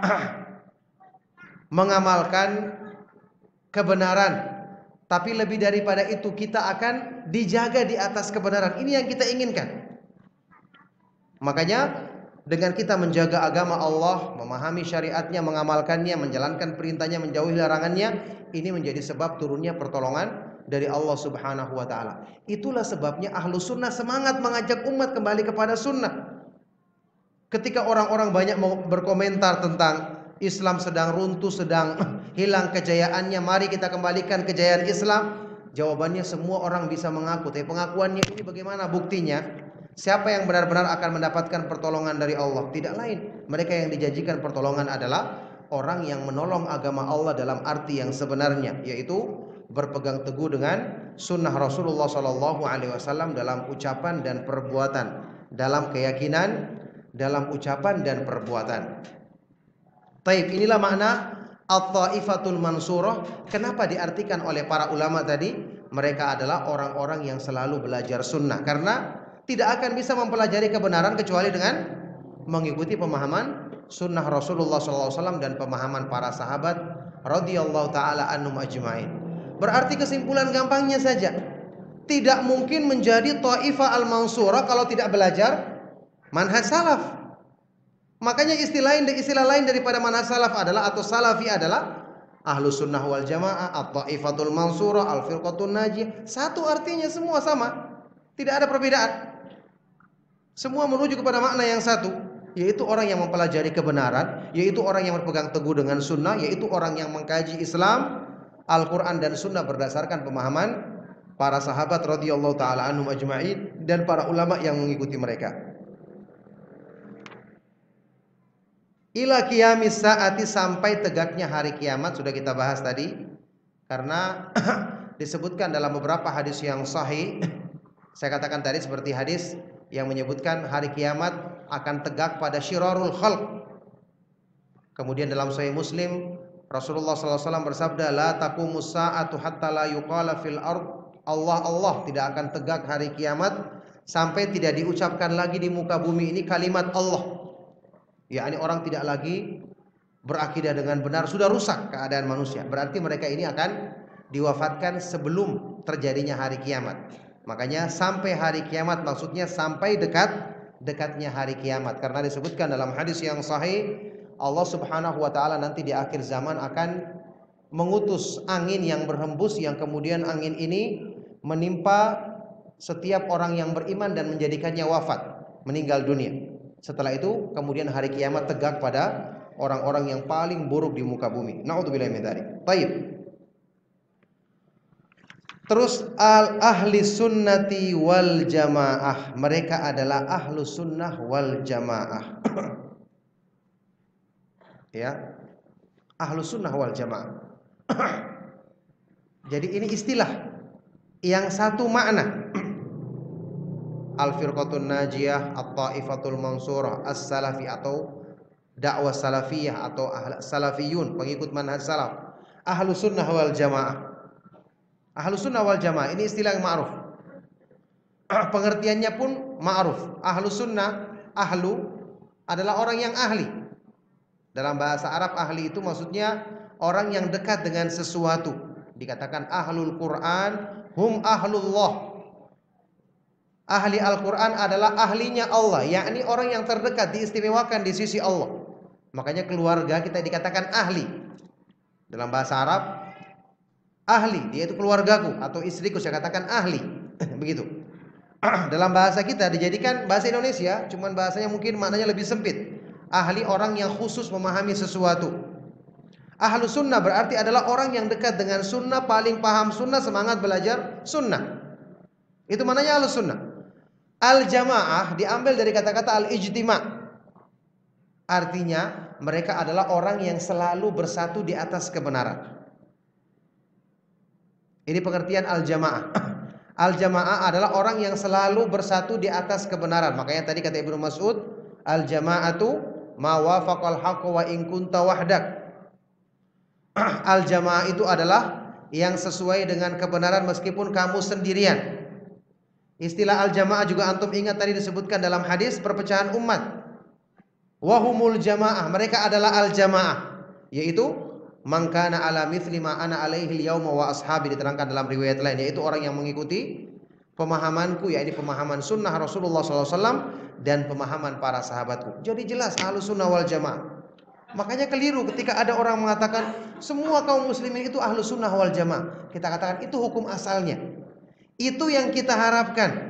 mengamalkan kebenaran, tapi lebih daripada itu kita akan dijaga di atas kebenaran. Ini yang kita inginkan. Makanya dengan kita menjaga agama Allah, memahami syariatnya, mengamalkannya, menjalankan perintahnya, menjauhi larangannya, ini menjadi sebab turunnya pertolongan dari Allah Subhanahu wa taala. Itulah sebabnya ahlu sunnah semangat mengajak umat kembali kepada sunnah. Ketika orang-orang banyak berkomentar tentang Islam sedang runtuh, sedang hilang kejayaannya, mari kita kembalikan kejayaan Islam. Jawabannya semua orang bisa mengaku, tapi pengakuannya ini bagaimana buktinya? Siapa yang benar-benar akan mendapatkan pertolongan dari Allah? Tidak lain, mereka yang dijanjikan pertolongan adalah orang yang menolong agama Allah dalam arti yang sebenarnya, yaitu berpegang teguh dengan sunnah Rasulullah Sallallahu Alaihi Wasallam dalam ucapan dan perbuatan, dalam keyakinan, dalam ucapan dan perbuatan. Taib, inilah makna at-taifatul mansurah. Kenapa diartikan oleh para ulama tadi? Mereka adalah orang-orang yang selalu belajar sunnah, karena tidak akan bisa mempelajari kebenaran kecuali dengan mengikuti pemahaman sunnah Rasulullah Sallallahu Alaihi Wasallam dan pemahaman para sahabat radhiyallahu taala anhum ajmain. Berarti kesimpulan gampangnya saja, tidak mungkin menjadi Taifah al-Mansurah kalau tidak belajar manhaj salaf. Makanya istilah lain, istilah lain daripada manhaj salaf adalah atau salafi adalah ahlu sunnah wal jamaah, at-Taifatul Mansurah, al-Firqatun Najiyah. Satu artinya semua sama, tidak ada perbedaan. Semua menuju kepada makna yang satu, yaitu orang yang mempelajari kebenaran, yaitu orang yang berpegang teguh dengan sunnah, yaitu orang yang mengkaji Islam, Al-Quran dan Sunnah berdasarkan pemahaman para sahabat radhiyallahu taala anhum ajma'in dan para ulama yang mengikuti mereka. Ila qiyamis saati, sampai tegaknya hari kiamat, sudah kita bahas tadi. Karena disebutkan dalam beberapa hadis yang sahih Saya katakan tadi seperti hadis yang menyebutkan hari kiamat akan tegak pada syirarul khalq. Kemudian dalam Sahih Muslim Rasulullah sallallahu alaihi wasallam bersabda, la taqumus sa'atu hatta la yuqala fil ard, Allah Allah tidak akan tegak hari kiamat sampai tidak diucapkan lagi di muka bumi ini kalimat Allah. Yakni orang tidak lagi berakidah dengan benar, sudah rusak keadaan manusia. Berarti mereka ini akan diwafatkan sebelum terjadinya hari kiamat. Makanya sampai hari kiamat maksudnya sampai dekat dekatnya hari kiamat, karena disebutkan dalam hadis yang sahih Allah Subhanahu wa taala nanti di akhir zaman akan mengutus angin yang berhembus, yang kemudian angin ini menimpa setiap orang yang beriman dan menjadikannya wafat, meninggal dunia. Setelah itu kemudian hari kiamat tegak pada orang-orang yang paling buruk di muka bumi. Na'udzubillahi min dzalik. Baik. Terus al ahli sunnati wal jamaah, mereka adalah ahlu sunnah wal jamaah. Ya, ahlu sunnah wal jamaah. Jadi ini istilah yang satu makna. Al-firqatun najiyah, at-taifatul mansurah, as-salafi atau dakwah salafiyah atau ahl salafiyun, pengikut manhaj salaf. Ahlu sunnah wal jamaah. Ahlu sunnah wal jamaah ini istilah yang ma'ruf. Pengertiannya pun ma'ruf. Ahlu sunnah, ahlu adalah orang yang ahli. Dalam bahasa Arab ahli itu maksudnya orang yang dekat dengan sesuatu. Dikatakan ahlul Quran hum ahlullah. Ahli Al-Quran adalah ahlinya Allah, yakni orang yang terdekat, diistimewakan di sisi Allah. Makanya keluarga kita dikatakan ahli. Dalam bahasa Arab ahli, dia itu keluargaku atau istriku, saya katakan ahli. Begitu. Dalam bahasa kita dijadikan bahasa Indonesia, cuman bahasanya mungkin maknanya lebih sempit. Ahli orang yang khusus memahami sesuatu. Ahlu sunnah berarti adalah orang yang dekat dengan sunnah, paling paham sunnah, semangat belajar sunnah. Itu maknanya ahlu sunnah. Al jamaah diambil dari kata-kata al ijtima. Artinya mereka adalah orang yang selalu bersatu di atas kebenaran. Ini pengertian al jamaah. Al jamaah adalah orang yang selalu bersatu di atas kebenaran. Makanya tadi kata Ibnu Mas'ud, al jamaatu ma wafaqal haqq wa in kunta wahdak. Al jamaah itu adalah yang sesuai dengan kebenaran meskipun kamu sendirian. Istilah al jamaah juga antum ingat tadi disebutkan dalam hadis perpecahan umat. Wahumul jamaah, mereka adalah al jamaah, yaitu man kana ala mithli ma ana alaihi al-yauma wa ashabi, diterangkan dalam riwayat lain, yaitu orang yang mengikuti pemahamanku, yakni pemahaman sunnah Rasulullah sallallahu alaihi wasallam dan pemahaman para sahabatku. Jadi jelas ahlus sunnah wal jamaah. Makanya keliru ketika ada orang mengatakan semua kaum muslimin itu ahlus sunnah wal jamaah. Kita katakan itu hukum asalnya, itu yang kita harapkan.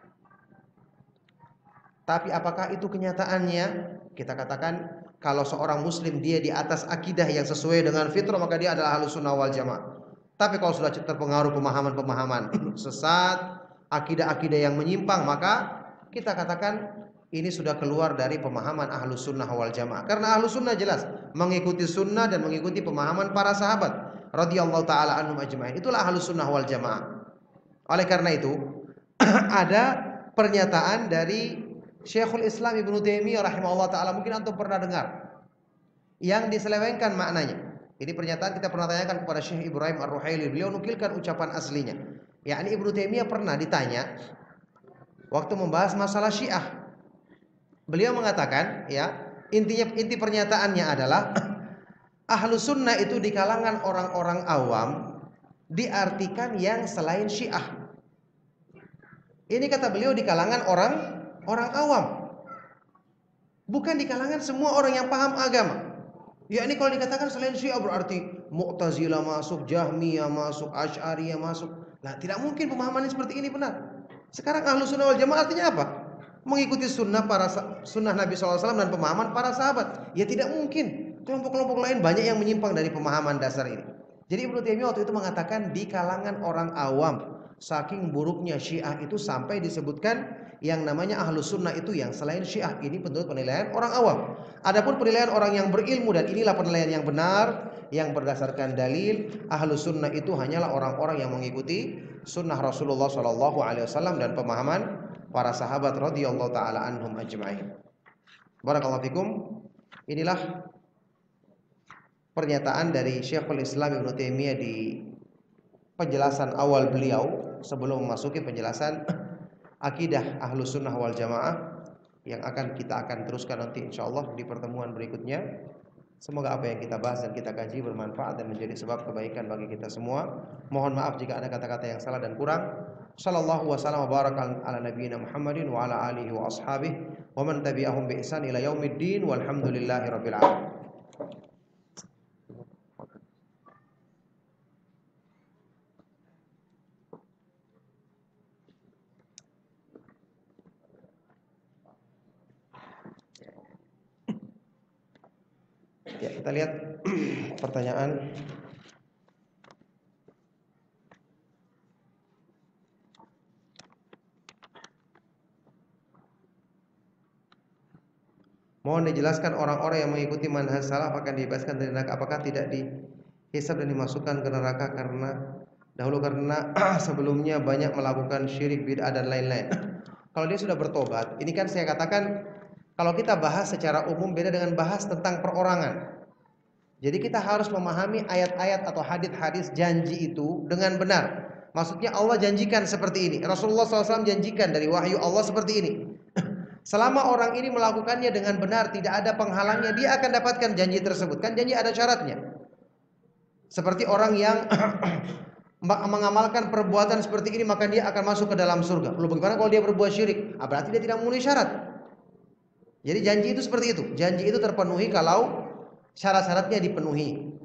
Tapi apakah itu kenyataannya? Kita katakan kalau seorang muslim dia di atas akidah yang sesuai dengan fitrah, maka dia adalah ahlus sunnah wal jamaah. Tapi kalau sudah terpengaruh pemahaman-pemahaman sesat, akidah-akidah yang menyimpang, maka kita katakan ini sudah keluar dari pemahaman ahlus sunnah wal jamaah. Karena ahlus sunnah jelas mengikuti sunnah dan mengikuti pemahaman para sahabat radhiyallahu taala anhum ajma'in. Itulah ahlus sunnah wal jamaah. Oleh karena itu ada pernyataan dari Syekhul Islam Ibnu Taimiyah rahimahullah taala, mungkin antum pernah dengar, yang diselewengkan maknanya. Ini pernyataan kita pernah tanyakan kepada Syekh Ibrahim Ar-Ruhaili, beliau nukilkan ucapan aslinya. Yakni Ibnu Taimiyah pernah ditanya waktu membahas masalah Syiah. Beliau mengatakan, ya, intinya inti pernyataannya adalah ahlu sunnah itu di kalangan orang-orang awam diartikan yang selain Syiah. Ini kata beliau di kalangan orang orang awam, bukan di kalangan semua orang yang paham agama. Ya, ini kalau dikatakan selain Syiah berarti Mu'tazilah masuk, Jahmiyah masuk, Asy'ariyah masuk. Nah, tidak mungkin pemahaman seperti ini benar. Sekarang ahlu sunnah wal jamaah artinya apa? Mengikuti sunnah para sunnah Nabi shallallahu alaihi wasallam dan pemahaman para sahabat. Ya tidak mungkin kelompok-kelompok lain banyak yang menyimpang dari pemahaman dasar ini. Jadi Ibnu Taimiyah waktu itu mengatakan di kalangan orang awam, saking buruknya Syiah itu sampai disebutkan yang namanya Ahlus Sunnah itu yang selain Syiah. Ini menurut penilaian orang awam. Adapun penilaian orang yang berilmu, dan inilah penilaian yang benar yang berdasarkan dalil, Ahlus Sunnah itu hanyalah orang-orang yang mengikuti sunnah Rasulullah Shallallahu Alaihi Wasallam dan pemahaman para sahabat radhiyallahu taala anhum ajma'in. Barakallahu fikum. Inilah pernyataan dari Syekhul Islam Ibnu Taimiyah di penjelasan awal beliau sebelum memasuki penjelasan akidah Ahlus Sunnah wal Jamaah yang akan kita akan teruskan nanti insyaallah di pertemuan berikutnya. Semoga apa yang kita bahas dan kita kaji bermanfaat dan menjadi sebab kebaikan bagi kita semua. Mohon maaf jika ada kata-kata yang salah dan kurang. Sallallahu wasallam wa baraka ala nabiyyina Muhammadin wa ala alihi wa ashabihi wa man tabi'ahum bi ihsan ila yaumiddin walhamdulillahi rabbil alamin. Ya, kita lihat pertanyaan. Mohon dijelaskan orang-orang yang mengikuti manhaj salaf akan dibebaskan dari neraka, apakah tidak dihisab dan dimasukkan ke neraka karena dahulu karena sebelumnya banyak melakukan syirik, bid'ah dan lain-lain. Kalau dia sudah bertobat, ini kan saya katakan kalau kita bahas secara umum beda dengan bahas tentang perorangan. Jadi kita harus memahami ayat-ayat atau hadis-hadis janji itu dengan benar. Maksudnya Allah janjikan seperti ini, Rasulullah shallallahu alaihi wasallam janjikan dari wahyu Allah seperti ini. Selama orang ini melakukannya dengan benar, tidak ada penghalangnya, dia akan dapatkan janji tersebut. Kan janji ada syaratnya. Seperti orang yang mengamalkan perbuatan seperti ini, maka dia akan masuk ke dalam surga. Lalu bagaimana kalau dia berbuat syirik? Ah, berarti dia tidak memenuhi syarat. Jadi janji itu seperti itu. Janji itu terpenuhi kalau syarat-syaratnya dipenuhi,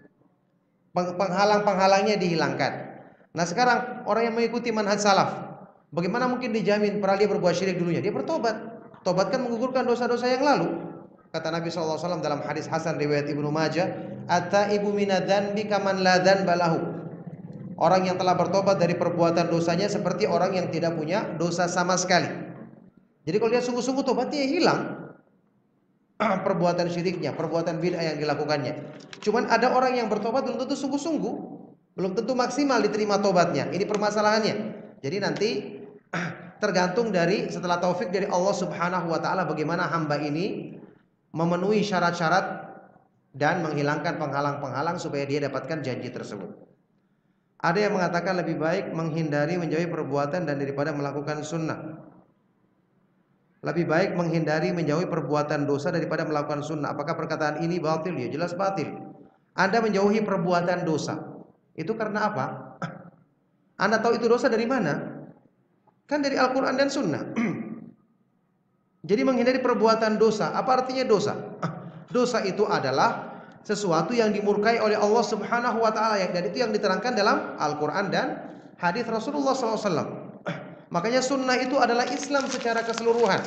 penghalang-penghalangnya dihilangkan. Nah sekarang orang yang mengikuti manhaj salaf, bagaimana mungkin dijamin padahal dia berbuat syirik dulunya? Dia bertobat. Tobat kan menggugurkan dosa-dosa yang lalu. Kata Nabi shallallahu alaihi wasallam dalam hadis hasan riwayat Ibnu Majah, at-taibu minadz-dzanbi kaman la dzanba lahu. Orang yang telah bertobat dari perbuatan dosanya seperti orang yang tidak punya dosa sama sekali. Jadi kalau dia sungguh-sungguh tobatnya hilang perbuatan syiriknya, perbuatan bid'ah yang dilakukannya. Cuman ada orang yang bertobat belum tentu sungguh-sungguh, belum tentu maksimal diterima tobatnya. Ini permasalahannya. Jadi nanti tergantung dari setelah taufik dari Allah Subhanahu wa taala bagaimana hamba ini memenuhi syarat-syarat dan menghilangkan penghalang-penghalang supaya dia dapatkan janji tersebut. Ada yang mengatakan lebih baik menghindari menjauhi perbuatan dan daripada melakukan sunnah. Lebih baik menghindari menjauhi perbuatan dosa daripada melakukan sunnah. Apakah perkataan ini batil? Ya jelas batil. Anda menjauhi perbuatan dosa itu karena apa? Anda tahu itu dosa dari mana? Kan dari Al-Quran dan Sunnah. Jadi menghindari perbuatan dosa. Apa artinya dosa? Dosa itu adalah sesuatu yang dimurkai oleh Allah Subhanahu wa taala, dan itu yang diterangkan dalam Al-Quran dan hadis Rasulullah shallallahu alaihi wasallam. Makanya sunnah itu adalah Islam secara keseluruhan.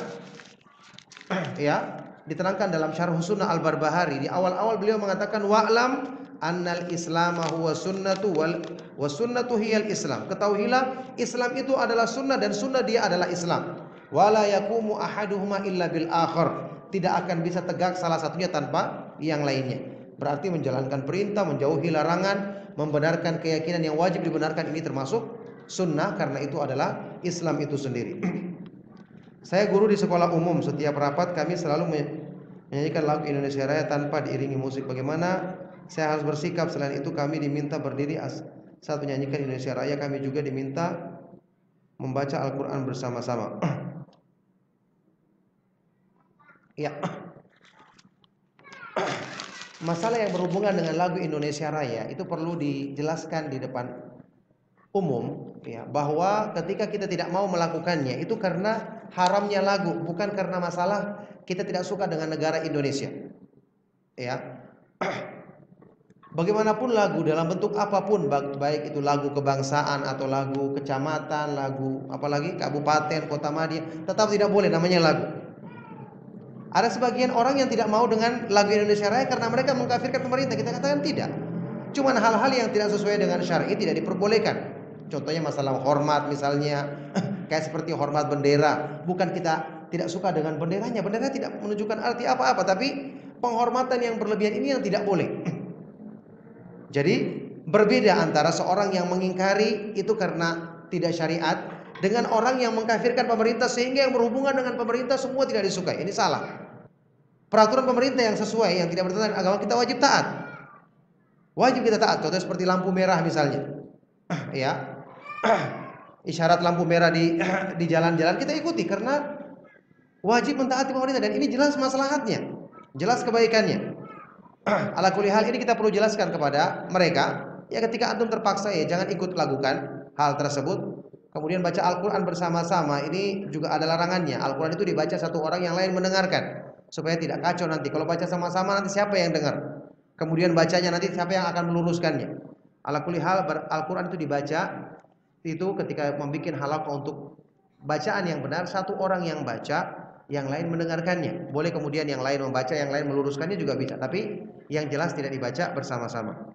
Ya, diterangkan dalam Syarh Sunnah Al-Barbahari. Di awal-awal beliau mengatakan wa'lam annal islama huwa sunnatu wal wasunnatu hiyal islam. Ketahuilah Islam itu adalah sunnah dan sunnah dia adalah Islam. Wala yaqumu ahaduhuma illa bil akhar. Tidak akan bisa tegak salah satunya tanpa yang lainnya. Berarti menjalankan perintah, menjauhi larangan, membenarkan keyakinan yang wajib dibenarkan, ini termasuk sunnah karena itu adalah Islam itu sendiri. Saya guru di sekolah umum. Setiap rapat kami selalu menyanyikan lagu Indonesia Raya tanpa diiringi musik. Bagaimana saya harus bersikap? Selain itu kami diminta berdiri saat menyanyikan Indonesia Raya. Kami juga diminta membaca Al-Quran bersama-sama. Ya, masalah yang berhubungan dengan lagu Indonesia Raya itu perlu dijelaskan di depan umum, ya, bahwa ketika kita tidak mau melakukannya itu karena haramnya lagu, bukan karena masalah kita tidak suka dengan negara Indonesia. Ya, bagaimanapun lagu dalam bentuk apapun, baik itu lagu kebangsaan atau lagu kecamatan, lagu apalagi kabupaten, kota madya, tetap tidak boleh namanya lagu. Ada sebagian orang yang tidak mau dengan lagu Indonesia Raya karena mereka mengkafirkan pemerintah. Kita katakan tidak. Cuman hal-hal yang tidak sesuai dengan syar'i tidak diperbolehkan. Contohnya masalah hormat misalnya, kayak seperti hormat bendera. Bukan kita tidak suka dengan benderanya, bendera tidak menunjukkan arti apa-apa, tapi penghormatan yang berlebihan ini yang tidak boleh. Jadi berbeda antara seorang yang mengingkari itu karena tidak syariat dengan orang yang mengkafirkan pemerintah sehingga yang berhubungan dengan pemerintah semua tidak disukai. Ini salah. Peraturan pemerintah yang sesuai, yang tidak bertentangan dengan agama kita wajib taat. Wajib kita taat. Contohnya seperti lampu merah misalnya. Ya. Isyarat lampu merah di di jalan-jalan kita ikuti karena wajib mentaati pemerintah dan ini jelas maslahatnya, jelas kebaikannya. Ala kulli hal ini kita perlu jelaskan kepada mereka, ya ketika antum terpaksa ya jangan ikut lakukan hal tersebut. Kemudian baca Al-Qur'an bersama-sama ini juga ada larangannya. Al-Qur'an itu dibaca satu orang yang lain mendengarkan supaya tidak kacau nanti. Kalau baca sama-sama nanti siapa yang dengar? Kemudian bacanya nanti siapa yang akan meluruskannya? Ala kulli hal Al-Qur'an itu dibaca itu ketika membuat halaqah untuk bacaan yang benar, satu orang yang baca, yang lain mendengarkannya. Boleh kemudian yang lain membaca, yang lain meluruskannya juga bisa. Tapi yang jelas tidak dibaca bersama-sama.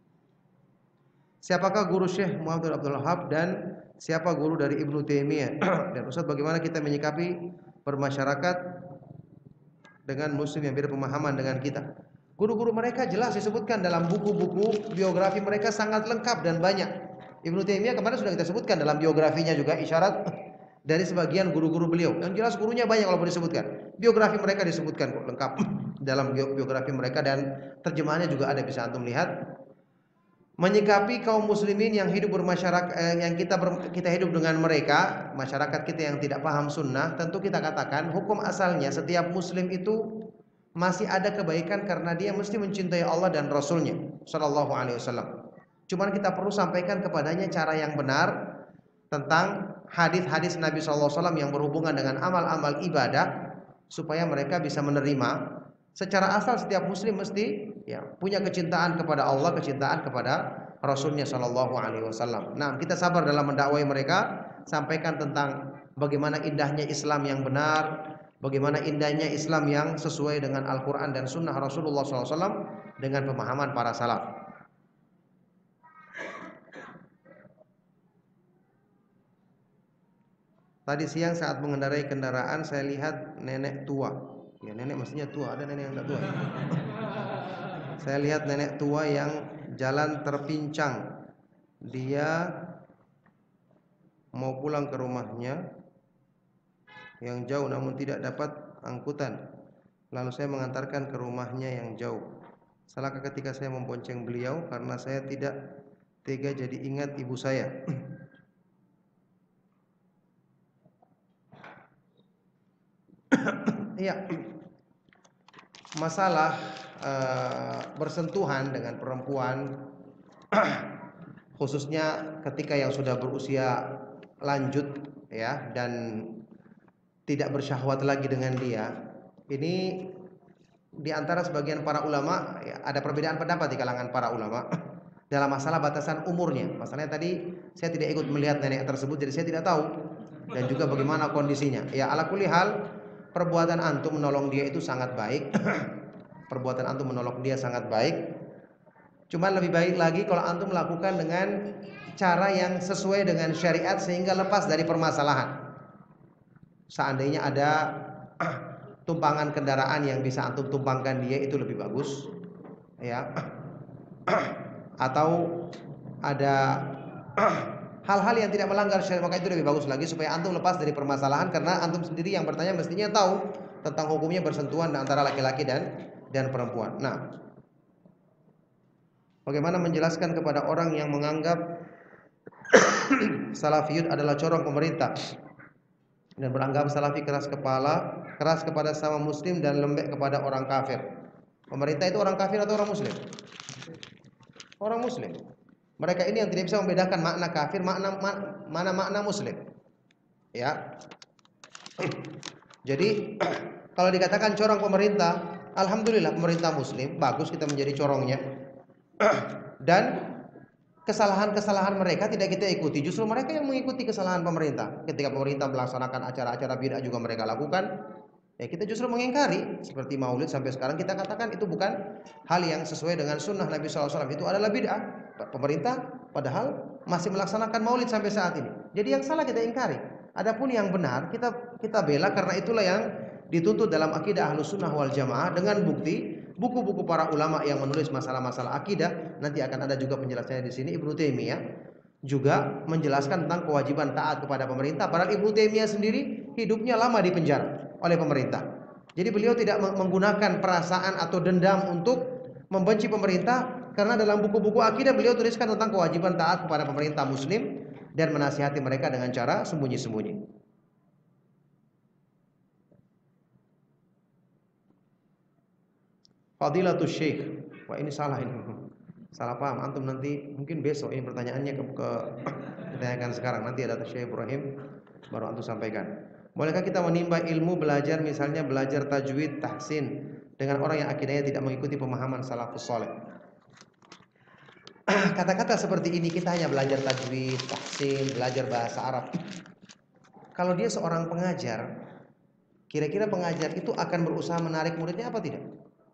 Siapakah guru Syekh Muhammad Abdul Wahab dan siapa guru dari Ibnu Taimiyah? Dan Ustaz, bagaimana kita menyikapi bermasyarakat dengan muslim yang beda pemahaman dengan kita? Guru-guru mereka jelas disebutkan dalam buku-buku biografi mereka sangat lengkap dan banyak. Ibnu Taimiyah kemarin sudah kita sebutkan dalam biografinya juga isyarat dari sebagian guru-guru beliau. Yang jelas gurunya banyak walaupun disebutkan. Biografi mereka disebutkan kok lengkap dalam biografi mereka dan terjemahannya juga ada, bisa antum lihat. Menyikapi kaum muslimin yang hidup bermasyarakat eh, yang kita ber, kita hidup dengan mereka, masyarakat kita yang tidak paham sunnah, tentu kita katakan hukum asalnya setiap muslim itu masih ada kebaikan karena dia mesti mencintai Allah dan Rasulnya Shallallahu Alaihi Wasallam. Cuman kita perlu sampaikan kepadanya cara yang benar tentang hadis-hadis Nabi Shallallahu Alaihi Wasallam yang berhubungan dengan amal-amal ibadah supaya mereka bisa menerima. Secara asal setiap muslim mesti ya punya kecintaan kepada Allah, kecintaan kepada Rasulnya Shallallahu Alaihi Wasallam. Nah, kita sabar dalam mendakwai mereka, sampaikan tentang bagaimana indahnya Islam yang benar, bagaimana indahnya Islam yang sesuai dengan Al-Quran dan Sunnah Rasulullah Shallallahu Alaihi Wasallam dengan pemahaman para salaf. Tadi siang saat mengendarai kendaraan saya lihat nenek tua. Ya nenek mestinya tua, ada nenek yang enggak tua. Saya lihat nenek tua yang jalan terpincang. Dia mau pulang ke rumahnya yang jauh namun tidak dapat angkutan. Lalu saya mengantarkan ke rumahnya yang jauh. Salahkah ketika saya membonceng beliau karena saya tidak tega jadi ingat ibu saya. Iya, masalah e, bersentuhan dengan perempuan, khususnya ketika yang sudah berusia lanjut, ya, dan tidak bersyahwat lagi dengan dia, ini diantara sebagian para ulama, ya, ada perbedaan pendapat di kalangan para ulama dalam masalah batasan umurnya. Masalahnya tadi saya tidak ikut melihat nenek tersebut, jadi saya tidak tahu, dan juga bagaimana kondisinya. Ya, ala kulli hal, perbuatan antum menolong dia itu sangat baik. Perbuatan antum menolong dia sangat baik. Cuma lebih baik lagi kalau antum melakukan dengan cara yang sesuai dengan syariat sehingga lepas dari permasalahan. Seandainya ada tumpangan kendaraan yang bisa antum tumpangkan dia, itu lebih bagus, ya. Atau ada hal-hal yang tidak melanggar syariat, maka itu lebih bagus lagi supaya antum lepas dari permasalahan, karena antum sendiri yang bertanya mestinya tahu tentang hukumnya bersentuhan antara laki-laki dan dan perempuan. Nah, bagaimana menjelaskan kepada orang yang menganggap salafiyun adalah corong pemerintah dan beranggap salafi keras kepala, keras kepada sama muslim dan lembek kepada orang kafir. Pemerintah itu orang kafir atau orang muslim? Orang muslim. Mereka ini yang tidak bisa membedakan makna kafir, makna mana makna muslim. Ya. Jadi kalau dikatakan corong pemerintah, alhamdulillah pemerintah muslim, bagus kita menjadi corongnya. Dan kesalahan-kesalahan mereka tidak kita ikuti, justru mereka yang mengikuti kesalahan pemerintah. Ketika pemerintah melaksanakan acara-acara bid'ah juga mereka lakukan, ya kita justru mengingkari. Seperti maulid sampai sekarang kita katakan itu bukan hal yang sesuai dengan sunnah Nabi shallallahu alaihi wasallam, itu adalah bid'ah. Pemerintah padahal masih melaksanakan maulid sampai saat ini. Jadi yang salah kita ingkari. Adapun yang benar kita kita bela, karena itulah yang dituntut dalam akidah Ahlus Sunnah wal Jamaah dengan bukti buku-buku para ulama yang menulis masalah-masalah akidah. Nanti akan ada juga penjelasannya di sini. Ibnu Taimiyah juga menjelaskan tentang kewajiban taat kepada pemerintah. Padahal Ibnu Taimiyah sendiri hidupnya lama di penjara oleh pemerintah. Jadi beliau tidak menggunakan perasaan atau dendam untuk membenci pemerintah, karena dalam buku-buku akidah beliau tuliskan tentang kewajiban taat kepada pemerintah muslim dan menasihati mereka dengan cara sembunyi-sembunyi. Fadilatul Syekh. Wah, ini salah ini. Salah paham antum, nanti mungkin besok ini pertanyaannya ke, ke ditanyakan sekarang, nanti ada Syekh Ibrahim baru antum sampaikan. Bolehkah kita menimba ilmu belajar, misalnya belajar tajwid, tahsin dengan orang yang akidahnya tidak mengikuti pemahaman salafus saleh? Kata-kata seperti ini, kita hanya belajar tajwid, tahsin, belajar bahasa Arab. Kalau dia seorang pengajar, kira-kira pengajar itu akan berusaha menarik muridnya apa tidak?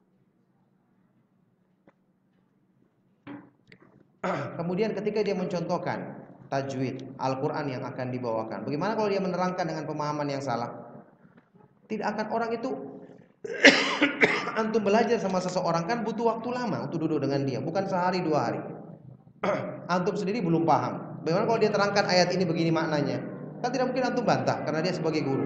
Kemudian ketika dia mencontohkan tajwid Al-Quran yang akan dibawakan, bagaimana kalau dia menerangkan dengan pemahaman yang salah? Tidak akan orang itu antum belajar sama seseorang kan butuh waktu lama untuk duduk dengan dia, bukan sehari dua hari. Antum sendiri belum paham. Bagaimana kalau dia terangkan ayat ini begini maknanya? Kan tidak mungkin antum bantah karena dia sebagai guru.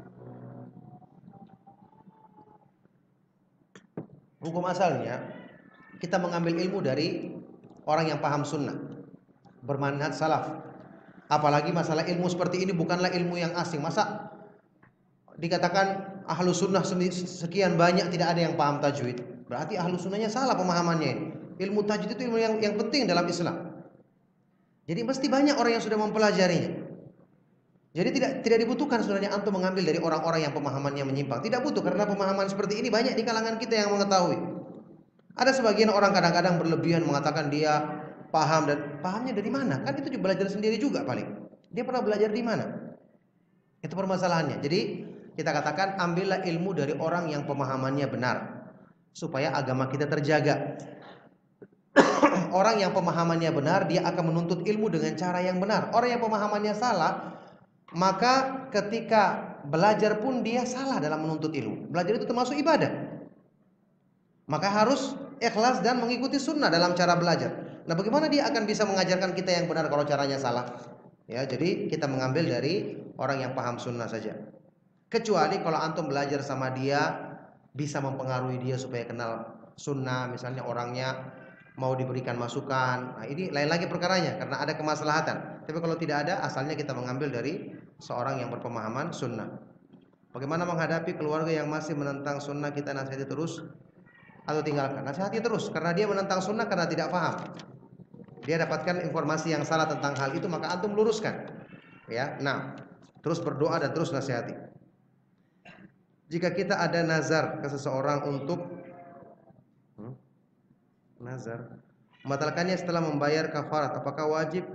Hukum asalnya kita mengambil ilmu dari orang yang paham sunnah, bermanhaj salaf. Apalagi masalah ilmu seperti ini bukanlah ilmu yang asing. Masa dikatakan ahlu sunnah sekian banyak tidak ada yang paham tajwid? Berarti ahlu sunnahnya salah pemahamannya ini. Ilmu tajwid itu ilmu yang, yang penting dalam Islam. Jadi mesti banyak orang yang sudah mempelajarinya. Jadi tidak tidak dibutuhkan sebenarnya antum mengambil dari orang-orang yang pemahamannya menyimpang. Tidak butuh, karena pemahaman seperti ini banyak di kalangan kita yang mengetahui. Ada sebagian orang kadang-kadang berlebihan mengatakan dia paham, dan pahamnya dari mana? Kan itu juga belajar sendiri juga paling. Dia pernah belajar di mana? Itu permasalahannya. Jadi kita katakan ambillah ilmu dari orang yang pemahamannya benar, supaya agama kita terjaga. Orang yang pemahamannya benar, dia akan menuntut ilmu dengan cara yang benar. Orang yang pemahamannya salah, maka ketika belajar pun dia salah dalam menuntut ilmu. Belajar itu termasuk ibadah. Maka harus ikhlas dan mengikuti sunnah dalam cara belajar. Nah, bagaimana dia akan bisa mengajarkan kita yang benar kalau caranya salah? Ya, jadi kita mengambil dari orang yang paham sunnah saja. Kecuali kalau antum belajar sama dia, bisa mempengaruhi dia supaya kenal sunnah, misalnya orangnya mau diberikan masukan. Nah, ini lain lagi perkaranya karena ada kemaslahatan. Tapi kalau tidak ada, asalnya kita mengambil dari seorang yang berpemahaman sunnah. Bagaimana menghadapi keluarga yang masih menentang sunnah, kita nasihati terus atau tinggalkan? Nasihati terus, karena dia menentang sunnah karena tidak paham. Dia dapatkan informasi yang salah tentang hal itu, maka antum luruskan. Ya, nah, terus berdoa dan terus nasihati. Jika kita ada nazar ke seseorang untuk hmm, nazar membatalkannya setelah membayar kafarat, apakah wajib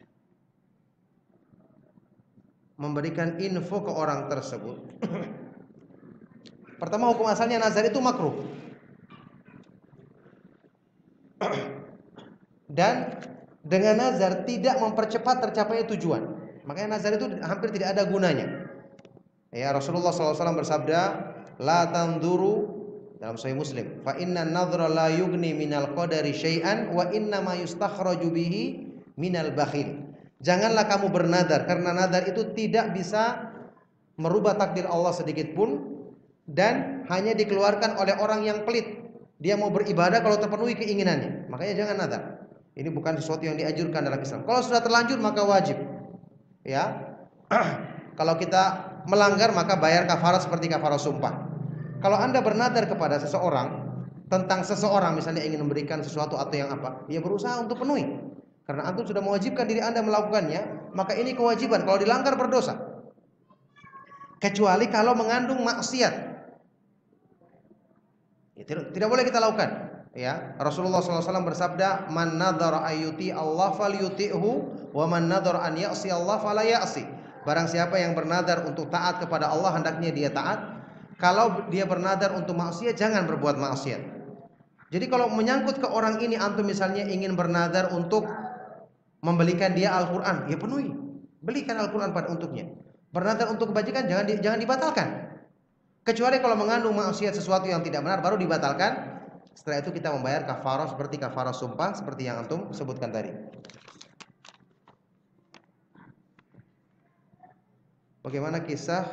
memberikan info ke orang tersebut? Pertama, hukum asalnya nazar itu makruh. Dan dengan nazar tidak mempercepat tercapainya tujuan. Makanya nazar itu hampir tidak ada gunanya. Ya, Rasulullah shallallahu alaihi wasallam bersabda, la tanduru, dalam Sahih Muslim, fa inna nadhra la yugni minal qadari syai'an wa inna ma yustakhraju bihi minal bakhil. Janganlah kamu bernadar, karena nadar itu tidak bisa merubah takdir Allah sedikit pun, dan hanya dikeluarkan oleh orang yang pelit. Dia mau beribadah kalau terpenuhi keinginannya. Makanya jangan nadar. Ini bukan sesuatu yang dianjurkan dalam Islam. Kalau sudah terlanjur maka wajib. Ya. Kalau kita melanggar maka bayar kafarat seperti kafarat sumpah. Kalau Anda bernadar kepada seseorang tentang seseorang, misalnya ingin memberikan sesuatu atau yang apa, ya berusaha untuk penuhi. Karena antum sudah mewajibkan diri Anda melakukannya, maka ini kewajiban. Kalau dilanggar berdosa. Kecuali kalau mengandung maksiat. Ya, tidak, tidak boleh kita lakukan. Ya, Rasulullah shallallahu alaihi wasallam bersabda, "Man nadhara ayyuti Allah falyuti'hu, wa man nadhara an ya'si Allah fala ya'si." Barang siapa yang bernadar untuk taat kepada Allah, hendaknya dia taat. Kalau dia bernadar untuk maksiat, jangan berbuat maksiat. Jadi kalau menyangkut ke orang ini, antum misalnya ingin bernadar untuk membelikan dia Al-Quran, ya penuhi, belikan Al-Quran pada untuknya. Bernadar untuk kebajikan jangan di, jangan dibatalkan. Kecuali kalau mengandung maksiat sesuatu yang tidak benar baru dibatalkan. Setelah itu kita membayar kafarah seperti kafarah sumpah seperti yang antum sebutkan tadi. Bagaimana kisah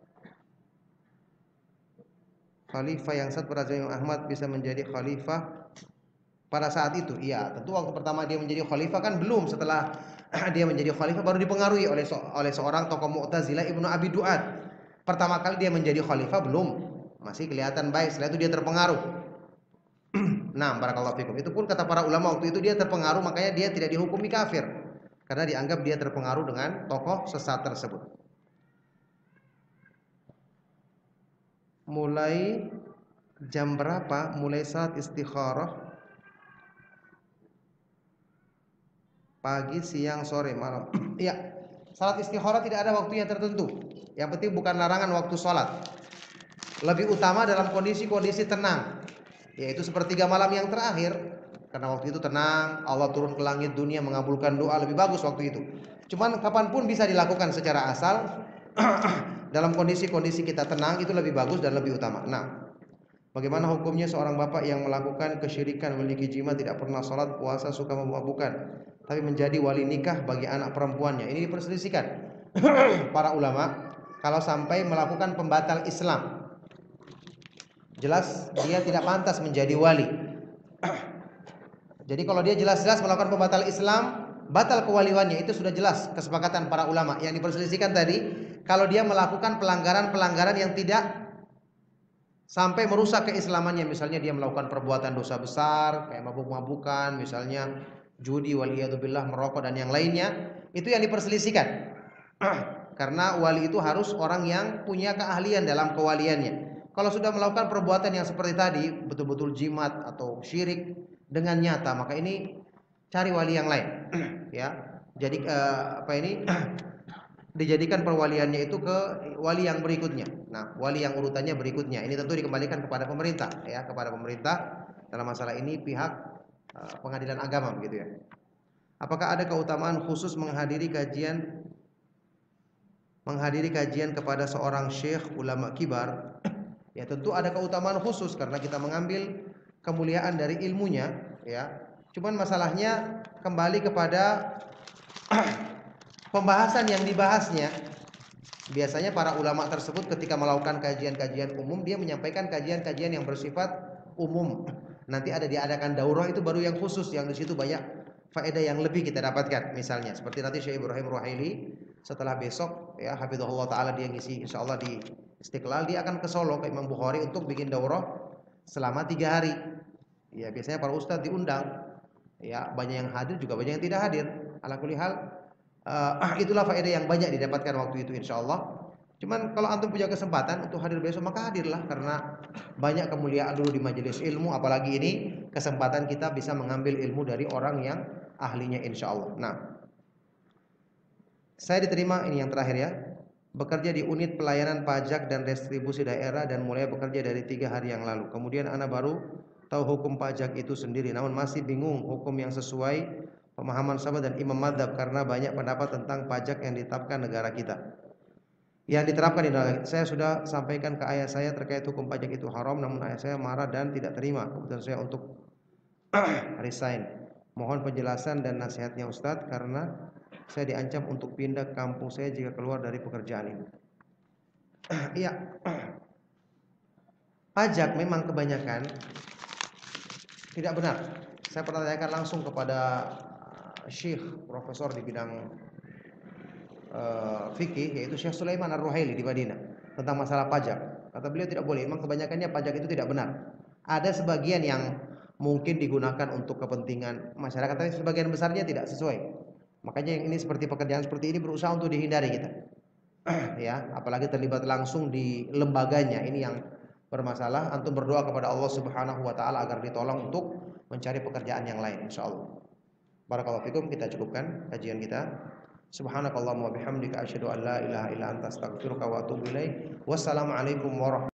khalifah yang saat pada Imam Ahmad bisa menjadi khalifah pada saat itu? Iya, tentu waktu pertama dia menjadi khalifah kan belum. Setelah dia menjadi khalifah baru dipengaruhi oleh oleh seorang tokoh Mu'tazilah, Ibnu Abi Duad. Pertama kali dia menjadi khalifah belum, masih kelihatan baik. Setelah itu dia terpengaruh. Nah, barakallahu fikum. Itu pun kata para ulama waktu itu dia terpengaruh, makanya dia tidak dihukumi kafir karena dianggap dia terpengaruh dengan tokoh sesat tersebut. Mulai jam berapa mulai saat istikharah? Pagi, siang, sore, malam. Iya, salat istikharah tidak ada waktu yang tertentu. Yang penting bukan larangan waktu sholat. Lebih utama dalam kondisi-kondisi tenang, yaitu sepertiga malam yang terakhir. Karena waktu itu tenang, Allah turun ke langit dunia mengabulkan doa, lebih bagus waktu itu. Cuman kapanpun bisa dilakukan secara asal. Dalam kondisi-kondisi kita tenang itu lebih bagus dan lebih utama. Nah, bagaimana hukumnya seorang bapak yang melakukan kesyirikan, memiliki jima, tidak pernah sholat, puasa, suka memabukkan, tapi menjadi wali nikah bagi anak perempuannya? Ini diperselisihkan para ulama. Kalau sampai melakukan pembatal Islam, jelas dia tidak pantas menjadi wali. Jadi kalau dia jelas-jelas melakukan pembatal Islam, batal kewaliannya, itu sudah jelas kesepakatan para ulama. Yang diperselisihkan tadi, kalau dia melakukan pelanggaran-pelanggaran yang tidak sampai merusak keislamannya, misalnya dia melakukan perbuatan dosa besar kayak mabuk-mabukan, misalnya judi, waliyadzubillah, merokok dan yang lainnya, itu yang diperselisihkan. Karena wali itu harus orang yang punya keahlian dalam kewaliannya. Kalau sudah melakukan perbuatan yang seperti tadi, betul-betul jimat atau syirik dengan nyata, maka ini cari wali yang lain. Ya, jadi uh, apa ini? Dijadikan perwaliannya itu ke wali yang berikutnya. Nah, wali yang urutannya berikutnya. Ini tentu dikembalikan kepada pemerintah, ya, kepada pemerintah dalam masalah ini, pihak uh, pengadilan agama, begitu ya. Apakah ada keutamaan khusus menghadiri kajian menghadiri kajian kepada seorang syekh ulama kibar? Ya, tentu ada keutamaan khusus karena kita mengambil kemuliaan dari ilmunya, ya. Cuman masalahnya kembali kepada pembahasan yang dibahasnya. Biasanya para ulama tersebut ketika melakukan kajian-kajian umum, dia menyampaikan kajian-kajian yang bersifat umum. Nanti ada diadakan daurah, itu baru yang khusus, yang di situ banyak faedah yang lebih kita dapatkan. Misalnya seperti nanti Syekh Ibrahim Ruhaili setelah besok, ya, hafizahullah taala, dia ngisi insyaallah di Istiqlal, dia akan ke Solo ke Imam Bukhari untuk bikin daurah selama tiga hari. Ya, biasanya para ustadz diundang. Ya, banyak yang hadir juga banyak yang tidak hadir. Ala kulli hal, Uh, itulah faedah yang banyak didapatkan waktu itu insyaallah. Cuman kalau antum punya kesempatan untuk hadir besok, maka hadirlah, karena banyak kemuliaan dulu di majelis ilmu. Apalagi ini kesempatan kita bisa mengambil ilmu dari orang yang ahlinya insyaallah. Nah, saya diterima, ini yang terakhir ya, bekerja di unit pelayanan pajak dan restribusi daerah dan mulai bekerja dari tiga hari yang lalu. Kemudian anak baru tahu hukum pajak itu sendiri, namun masih bingung hukum yang sesuai pemahaman sahabat dan imam madhab, karena banyak pendapat tentang pajak yang ditetapkan negara kita, yang diterapkan di negara. Saya sudah sampaikan ke ayah saya terkait hukum pajak itu haram, namun ayah saya marah dan tidak terima keputusan saya untuk resign. Mohon penjelasan dan nasihatnya Ustadz, karena saya diancam untuk pindah ke kampung saya jika keluar dari pekerjaan ini. Iya, pajak memang kebanyakan tidak benar. Saya pernah tanyakan langsung kepada Syekh profesor di bidang uh, fikih, yaitu Syekh Sulaiman Ar-Ruhaili di Madinah, tentang masalah pajak. Kata beliau tidak boleh, memang kebanyakannya pajak itu tidak benar. Ada sebagian yang mungkin digunakan untuk kepentingan masyarakat, tapi sebagian besarnya tidak sesuai. Makanya yang ini seperti pekerjaan seperti ini berusaha untuk dihindari kita. Ya, apalagi terlibat langsung di lembaganya, ini yang bermasalah. Antum berdoa kepada Allah Subhanahu wa taala agar ditolong untuk mencari pekerjaan yang lain insyaallah. Barakallahu fikum, kita cukupkan kajian kita. Subhanakallahumma wa bihamdika asyhadu an la ilaha illa anta astaghfiruka wa atubu ilaik. Wassalamualaikum warahmatullahi wabarakatuh.